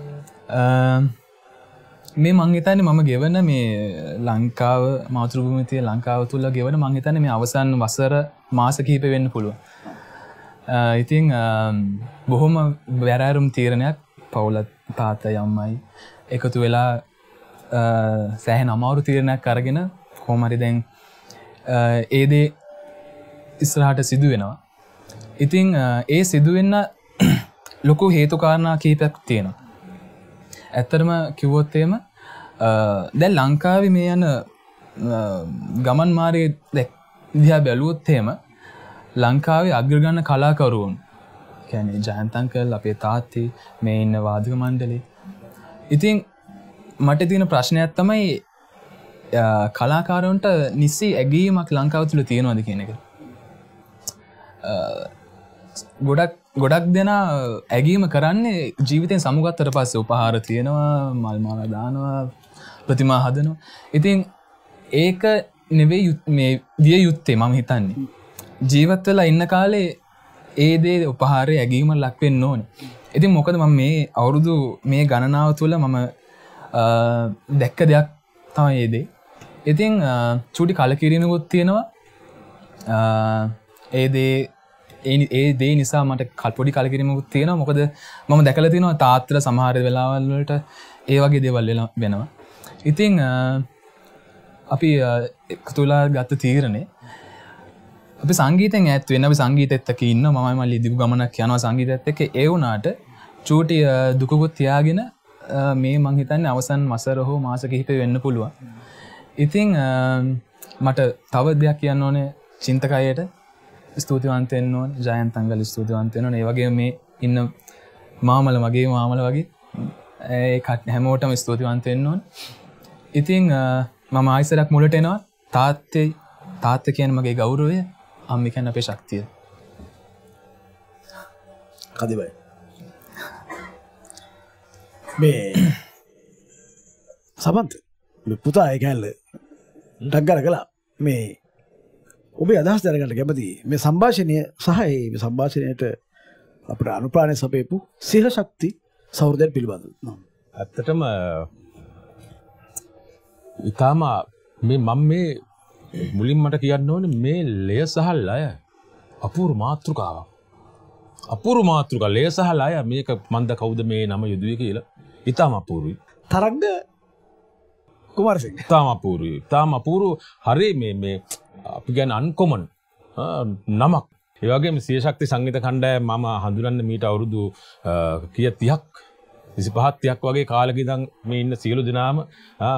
මේ මං හිතන්නේ මම ගෙවන මේ ලංකාව මාතෘභූමිය ලංකාව තුල ගෙවන මං හිතන්නේ මේ අවසන් වසර මාස කිහිප වෙන්න පුළුවන්. ඉතින් බොහොම වැරෑරුම් තීරණයක් පවුලත් තාත්තයි අම්මයි එකතු වෙලා සෑහෙන අමාරු තීරණයක් අරගෙන කොහොම හරි දැන් ඒ දේ ඉස්සරහට සිදු වෙනවා. ඉතින් ඒ සිදු වෙන්න ලොකු හේතු කාරණා කිහිපයක් තියෙනවා. ඇත්තටම කිව්වොත් එහෙම දැන් ලංකාවේ මේ යන ගමන් මාර්ගයේ දිහා බැලුවොත් එහෙම ලංකාවේ අග්‍රගණ්‍ය කලාකරුවෝ කියන්නේ ජයන්ත අංකල් අපේ තාත්තේ මේ ඉන්න වාදක මණ්ඩලේ. ඉතින් මට තියෙන ප්‍රශ්නයක් තමයි කලාකාරවන්ට නිසි ඇගීමක් ලංකාව තුළ තියෙනවද කියන එක. ගොඩක් දෙනා ඇගීම කරන්නේ ජීවිතයෙන් සමුගත්තට පස්සේ උපහාර තියෙනවා, මල් මාලා දානවා, ප්‍රතිමා හදනවා. ඉතින් ඒක නෙවෙයි මේ දිය යුත්තේ මම හිතන්නේ. ජීවත් වෙලා ඉන්න කාලේ ඒ දේ උපහාරය ඇගීම ලක් වෙන්න ඕනේ. ඉතින් මොකද මම මේ අවුරුදු මේ ගණනාව තුළ මම දැක්ක දෙයක් තමයි ඒ දේ. ඉතින් චූටි කලකිරීමකුත් තියෙනවා. ඒ දේ නිසා මට පොඩි කලකිරීමකුත් තියෙනවා. මොකද මම දැකලා තියෙනවා තාත්තලා සමහර වෙලාවල් වලට ඒ වගේ දේවල් වෙනවා. ඉතින් අපි එකතුලා ගත්ත තීරණේ අපි සංගීතයෙන් ඈත් වෙන්න, අපි සංගීතෙත් එක්ක ඉන්න මමයි මල්ලි දිගු ගමනක් යනවා සංගීතයත් එක්ක. ඒ වුණාට චූටි දුකකුත් තියාගෙන මේ මං හිතන්නේ අවසන් වසර හෝ මාස කිහිපෙ වෙන්න පුළුවන්. ඉතින් මට තව දෙයක් කියන්න ඕනේ චින්තකයට ස්තුතිවන්ත වෙන්න ඕනේ, ජයන්ත අංකල් ස්තුතිවන්ත වෙන්න ඕනේ. ඒ වගේම මේ ඉන්න මාමල වගේ ඒ හැමෝටම ස්තුතිවන්ත වෙන්න ඕනේ. ඉතින් මම ආයිසරක් මුලට එනවා. තාත්තා කියන්නේ මගේ ගෞරවය, අම්මා කියන්නේ අපේ ශක්තිය. කදිබයි. මේ සමන්ත මේ පුතා ඒ කැල්ල ඩග්ගර කළා. මේ ඔබේ අදහස් දැනගන්න කැමතියි. මේ සංഭാෂණය සහ මේ සංഭാෂණයට අපිට අනුපාණය සපයපු සිහ ශක්ති සෞහෘදය පිළිබඳව. ඇත්තටම ඊටම මම මේ මුලින් මට කියන්න ඕනේ මේ ලය සහ ලය අපූර්ව මාතෘකාවක්. අපූර්ව මාතෘකාව ලය සහ ලය මේක මන්ද කවුද මේ නම යොදුවේ කියලා. ඊටම අපූර්වයි. තරංග කුමාරසිංහ. ඊටම අපූර්වයි. ඊටම අපූර්ව හරි මේ අපි කියන්නේ අන්කොමන් නමක්. ඒ වගේම සිය ශක්ති සංගීත කණ්ඩායම මම හඳුනන්නේ මීට අවුරුදු 30ක් 25ක් 30ක් වගේ කාලෙක ඉඳන් මේ ඉන්න සියලු දෙනාම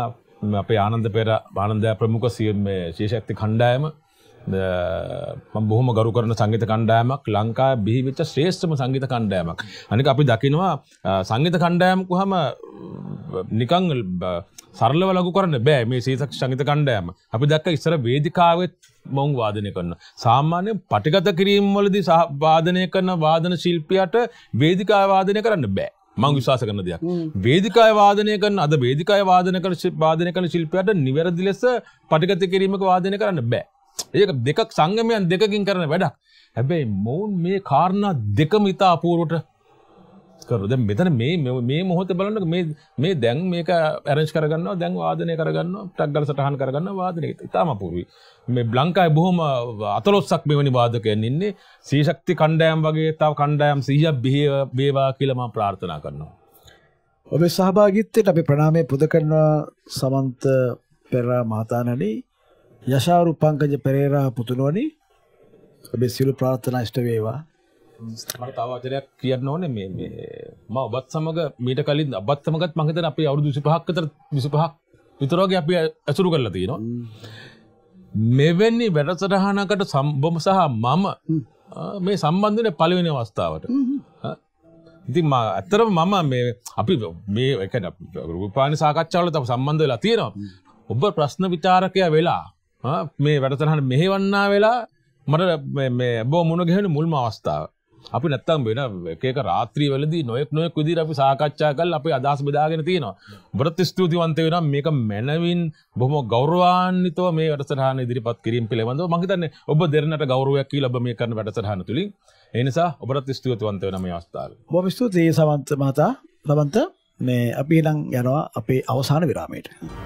අපේ ආනන්ද ප්‍රමුඛ ශීර්ෂක්ති කණ්ඩායම මම බොහොම ගරු කරන සංගීත කණ්ඩායමක් ලංකාවේ බිහි වෙච්ච ශ්‍රේෂ්ඨම සංගීත කණ්ඩායමක්. අනික අපි දකිනවා සංගීත කණ්ඩායමක් වහම නිකන් සරලව ලඝු කරන්න බෑ මේ ශීර්ෂක් සංගීත කණ්ඩායම. අපි දැක්ක ඉස්සර වේදිකාවෙත් මොන් වාදනය කරනවා. සාමාන්‍ය පටිගත කිරීම වලදී වාදනය කරන වාදන ශිල්පියාට වේදිකාවේ වාදනය කරන්න බෑ. මම විශ්වාස කරන දෙයක්. වේදිකාවේ වාදනය කරන අද වේදිකාවේ වාදනය කරන ශිල්පියාට නිවැරදි ලෙස පටිගත කිරීමක වාදනය කරන්න බෑ. ඒක දෙකක් සංගමයන් දෙකකින් කරන වැඩක්. හැබැයි මොවුන් මේ කාරණා දෙකම ඉතා අපූර්වට කරනවා. දැන් මෙතන මේ මොහොතේ බලන්නකො මේ දැන් මේක arrange කරගන්නවා දැන් වාදනය කරගන්නවා ටක් ගාලා සටහන් කරගන්නවා වාදනය ඉතාම අපූර්වයි. මේ ලංකාවේ බොහොම අතලොස්සක් මෙවැනි වාදකයන් ඉන්නේ. ශ්‍රීශක්ති කණ්ඩායම් වගේ තව කණ්ඩායම් 100ක් බේවා කියලා මම ප්‍රාර්ථනා කරනවා. ඔබේ සහභාගීත්වයට අපි ප්‍රණාමය පුද කරනවා සමන්ත පෙරේරා මහතාණනි, යශාරු පංකජ පෙරේරා පුතුණෝනි. ඔබේ සියලු ප්‍රාර්ථනා ඉෂ්ට වේවා. මට තව වචනයක් කියන්න ඕනේ මේ මම ඔබත් සමග මීට කලින් ඔබත් සමගත් මම හිතන්නේ අපි අවුරුදු 25ක් විතර වගේ අපි අසුරු කරලා තියෙනවා. මෙවැනි වැඩසටහනකට ඔබ සහ මම මේ සම්බන්ධ වෙන පළවෙනි අවස්ථාවට. ඉතින් ඇත්තටම මම මේ අපි මේ කියන්නේ රූපවාහිනී සාකච්ඡාවල තව සම්බන්ධ වෙලා තියෙනවා. ඔබ ප්‍රශ්න විචාරකයා වෙලා මේ වැඩසටහන මෙහෙවන්නා වෙලා මට මේ ඔබ මුණ ගැහෙන මුල්ම අවස්ථාව. අපි නැත්තම් වෙන එක රාත්‍රී වලදී නොයෙක් විදිහට අපි සාකච්ඡා කරලා අපේ අදහස් බෙදාගෙන තියෙනවා. ඔබට ස්තුතිවන්ත වෙනවා මේක මැනවින් බොහොම ගෞරවාන්විතව මේ වැඩසටහන ඉදිරිපත් කිරීම පිළිබඳව මම හිතන්නේ ඔබ දෙරණට ගෞරවයක් කියලා ඔබ මේ කරන වැඩසටහන තුලින්. ඒ නිසා ඔබට ස්තුතිවන්ත වෙනවා මේ අවස්ථාවේ. බොහොම ස්තුතියි සමන්ත මහතා. සමන්ත මේ අපි නම් යනවා අපේ අවසාන විරාමයට.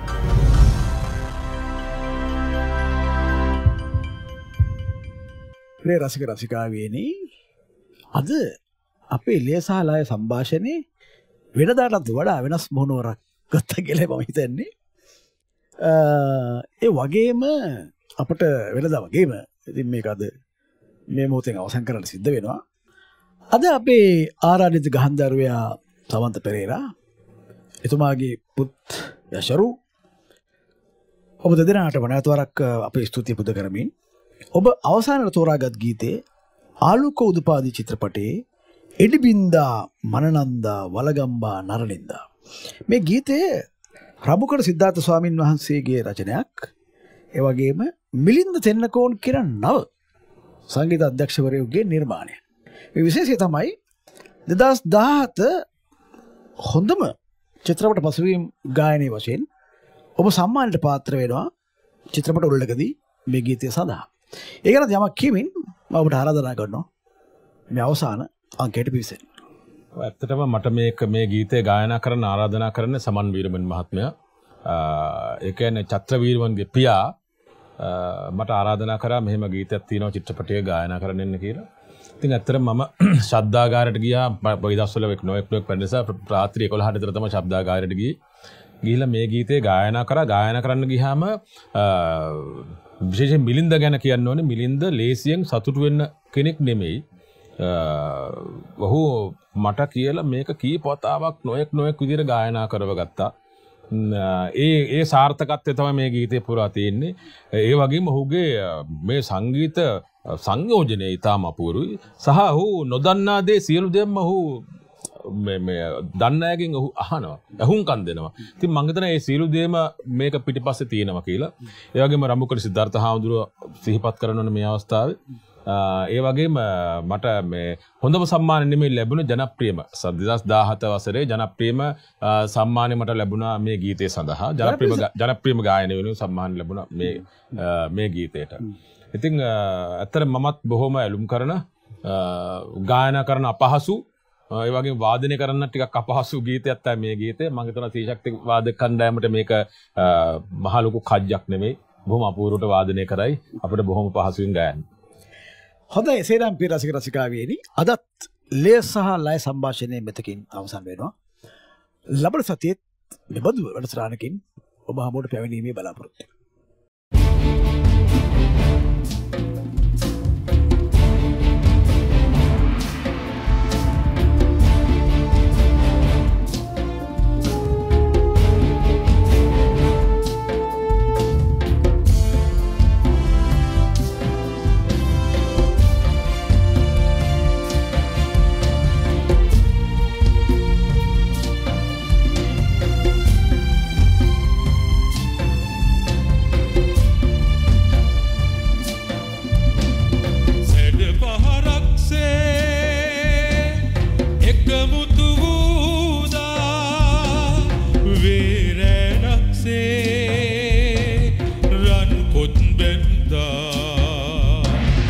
ප්‍රේ රසික රසිකාවේනි, අද අපේ ලේසාලාය සංഭാෂණේ වෙනදාටත් වඩා වෙනස් මොනවරක් ගත්තා කියලා මම හිතන්නේ. ඒ වගේම අපට වෙනදා වගේම ඉතින් මේක අද මේ මොහොතෙන් අවසන් කරන්න සිද්ධ වෙනවා. අද අපේ ආරාධිත ගහන්දරුවයා සමන්ත පෙරේරා, එතුමාගේ පුත් යශරු, ඔබ දෙදෙනාටම නැවත වරක් අපේ ස්තුතිය පුද කරමින් ඔබ අවසානට තෝරාගත් ගීතේ ආලෝක උදපාදී චිත්‍රපටයේ එඩිබින්දා මනනන්දා වලගම්බා නරනින්දා. මේ ගීතය රබුකඩ සිද්ධාර්ථ ස්වාමින් වහන්සේගේ රචනයක්. ඒ වගේම මිලින්ද තෙන්නකෝන් කියන නව සංගීත අධ්‍යක්ෂකවරයෙකුගේ නිර්මාණය. මේ විශේෂය තමයි 2017 හොඳම චිත්‍රපට පසුබිම් ගායනයේ වශයෙන් ඔබ සම්මානයට පාත්‍ර වෙනවා චිත්‍රපට වලකදී මේ ගීතය සඳහා. ඒ ගැන යමක් කියමින් මම ඔබට ආරාධනා කරනවා මේ අවසාන අංකයට පිවිසෙන්න. ඇත්තටම මට මේ ගීතය ගායනා කරන්න ආරාධනා කරන්නේ සමන් වීරමන් මහත්මයා. ඒ කියන්නේ චත්‍ර වීරමන්ගේ පියා මට ආරාධනා කරා මෙහෙම ගීතයක් තියෙනවා චිත්‍රපටයේ ගායනා කරන්න එන්න කියලා. ඉතින් ඇත්තටම මම ශබ්දාගාරයට ගියා. බොයි දවස්වල නොඑක් වෙනසා රාත්‍රී 11ට විතර තමයි ශබ්දාගාරයට ගිහිල්ලා මේ ගීතේ ගායනා කරන්න ගියාම විශේෂයෙන් මිලින්ද ගැන කියන්න ඕනේ. මිලින්ද ලේසියෙන් සතුටු වෙන්න කෙනෙක් නෙමෙයි. ඔහු මට කියලා මේක කී පතාවක් නොඑක් විදිහට ගායනා කරව ගත්තා. ඒ සාර්ථකත්වය තමයි මේ ගීතේ පුරා තියෙන්නේ. ඒ වගේම ඔහුගේ මේ සංගීත සංයෝජනය ඉතාම අපූර්වයි. සහ ඔහු නොදන්නා දේ සියලු දෙයක්ම ඔහු මේ දන්න අයගෙන් ඔහු අහනවා. අහුම්කම් දෙනවා. ඉතින් මම හිතනවා මේ සියලු දේම මේක පිටිපස්සේ තියෙනවා කියලා. ඒ වගේම රඹුකඩ සිද්ධාර්ථ හාමුදුරුව සිහිපත් කරනවා මේ අවස්ථාවේ. ඒ වගේම මට මේ හොඳම සම්මානය නෙමෙයි ලැබුණ ජනප්‍රියම 2017 වසරේ ජනප්‍රියම සම්මානය මට ලැබුණා මේ ගීතය සඳහා. ජනප්‍රියම ගායනය වෙනුවෙන් සම්මාන ලැබුණා මේ ගීතයට. ඉතින් ඇත්තට මමත් බොහොම ඇලුම් කරන ගායනා කරන අපහසු ඒ වගේම වාදනය කරන්න ටිකක් අපහසු ගීතයක් තමයි මේ ගීතය. මම හිතනවා ශ්‍රීශක්ති වාදක කණ්ඩායමට මේක මහ ලොකු කජ්ජක් නෙමෙයි. බොහොම අපූර්වට වාදනය කරයි අපිට බොහොම පහසුවෙන් ගයන්න. හොඳයි, එසේනම් පිය රසික රසිකාවේනි, අදත් ලේ සහ ලය සංഭാෂණය මෙතකින් අවසන් වෙනවා. ලබන සතියේත් මෙබඳු වැඩසටහනකින් ඔබ හමුවට පැමිණීමේ බලාපොරොත්තු. එකමුතු වූදා වේරැණක්සේ රන් පොත් බැන්දා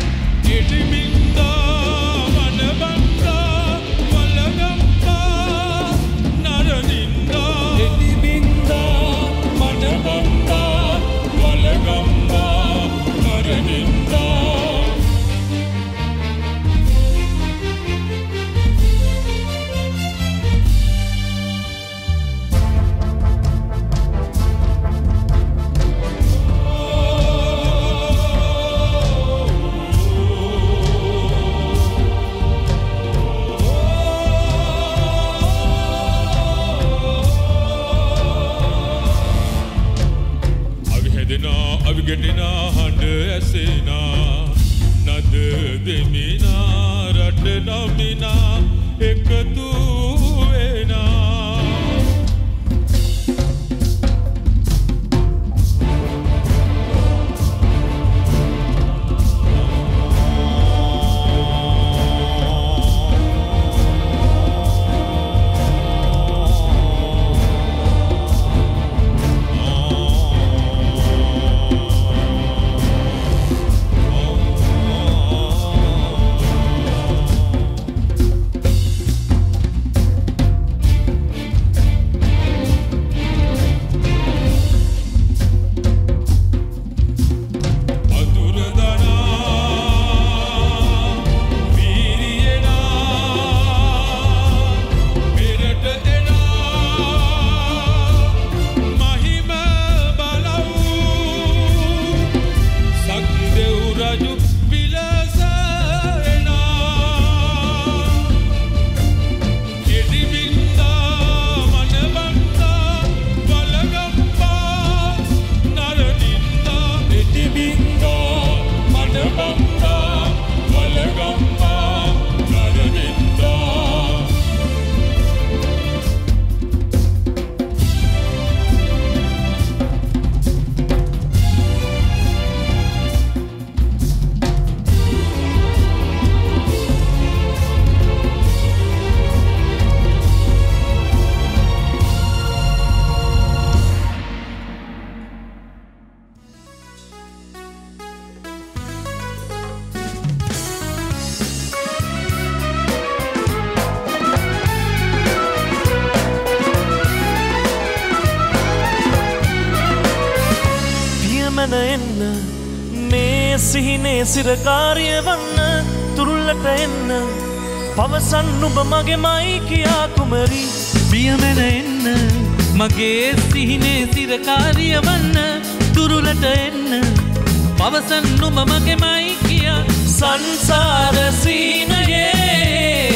එඩිබින්දා වනබන්දා වලගම්පා නරනින්දා එඩිබින්දා වනබන්දා වලගම්පා නරනින්දා අවිගෙටිනා හඬ ඇසෙනා නද දෙමිනා රට නමිනා එකතු වෙනා සිහිනේ සිරකාරිය වන්න තුරුල්ලට එන්න පවසන් නුඹ මගේමයි කියා කුමරි බියමන එන්න මගේ සිහිනේ සිරකාරිය වන්න තුරුලට එන්න පවසන් නුඹ මගේමයි කියා සංසාර සීනයේ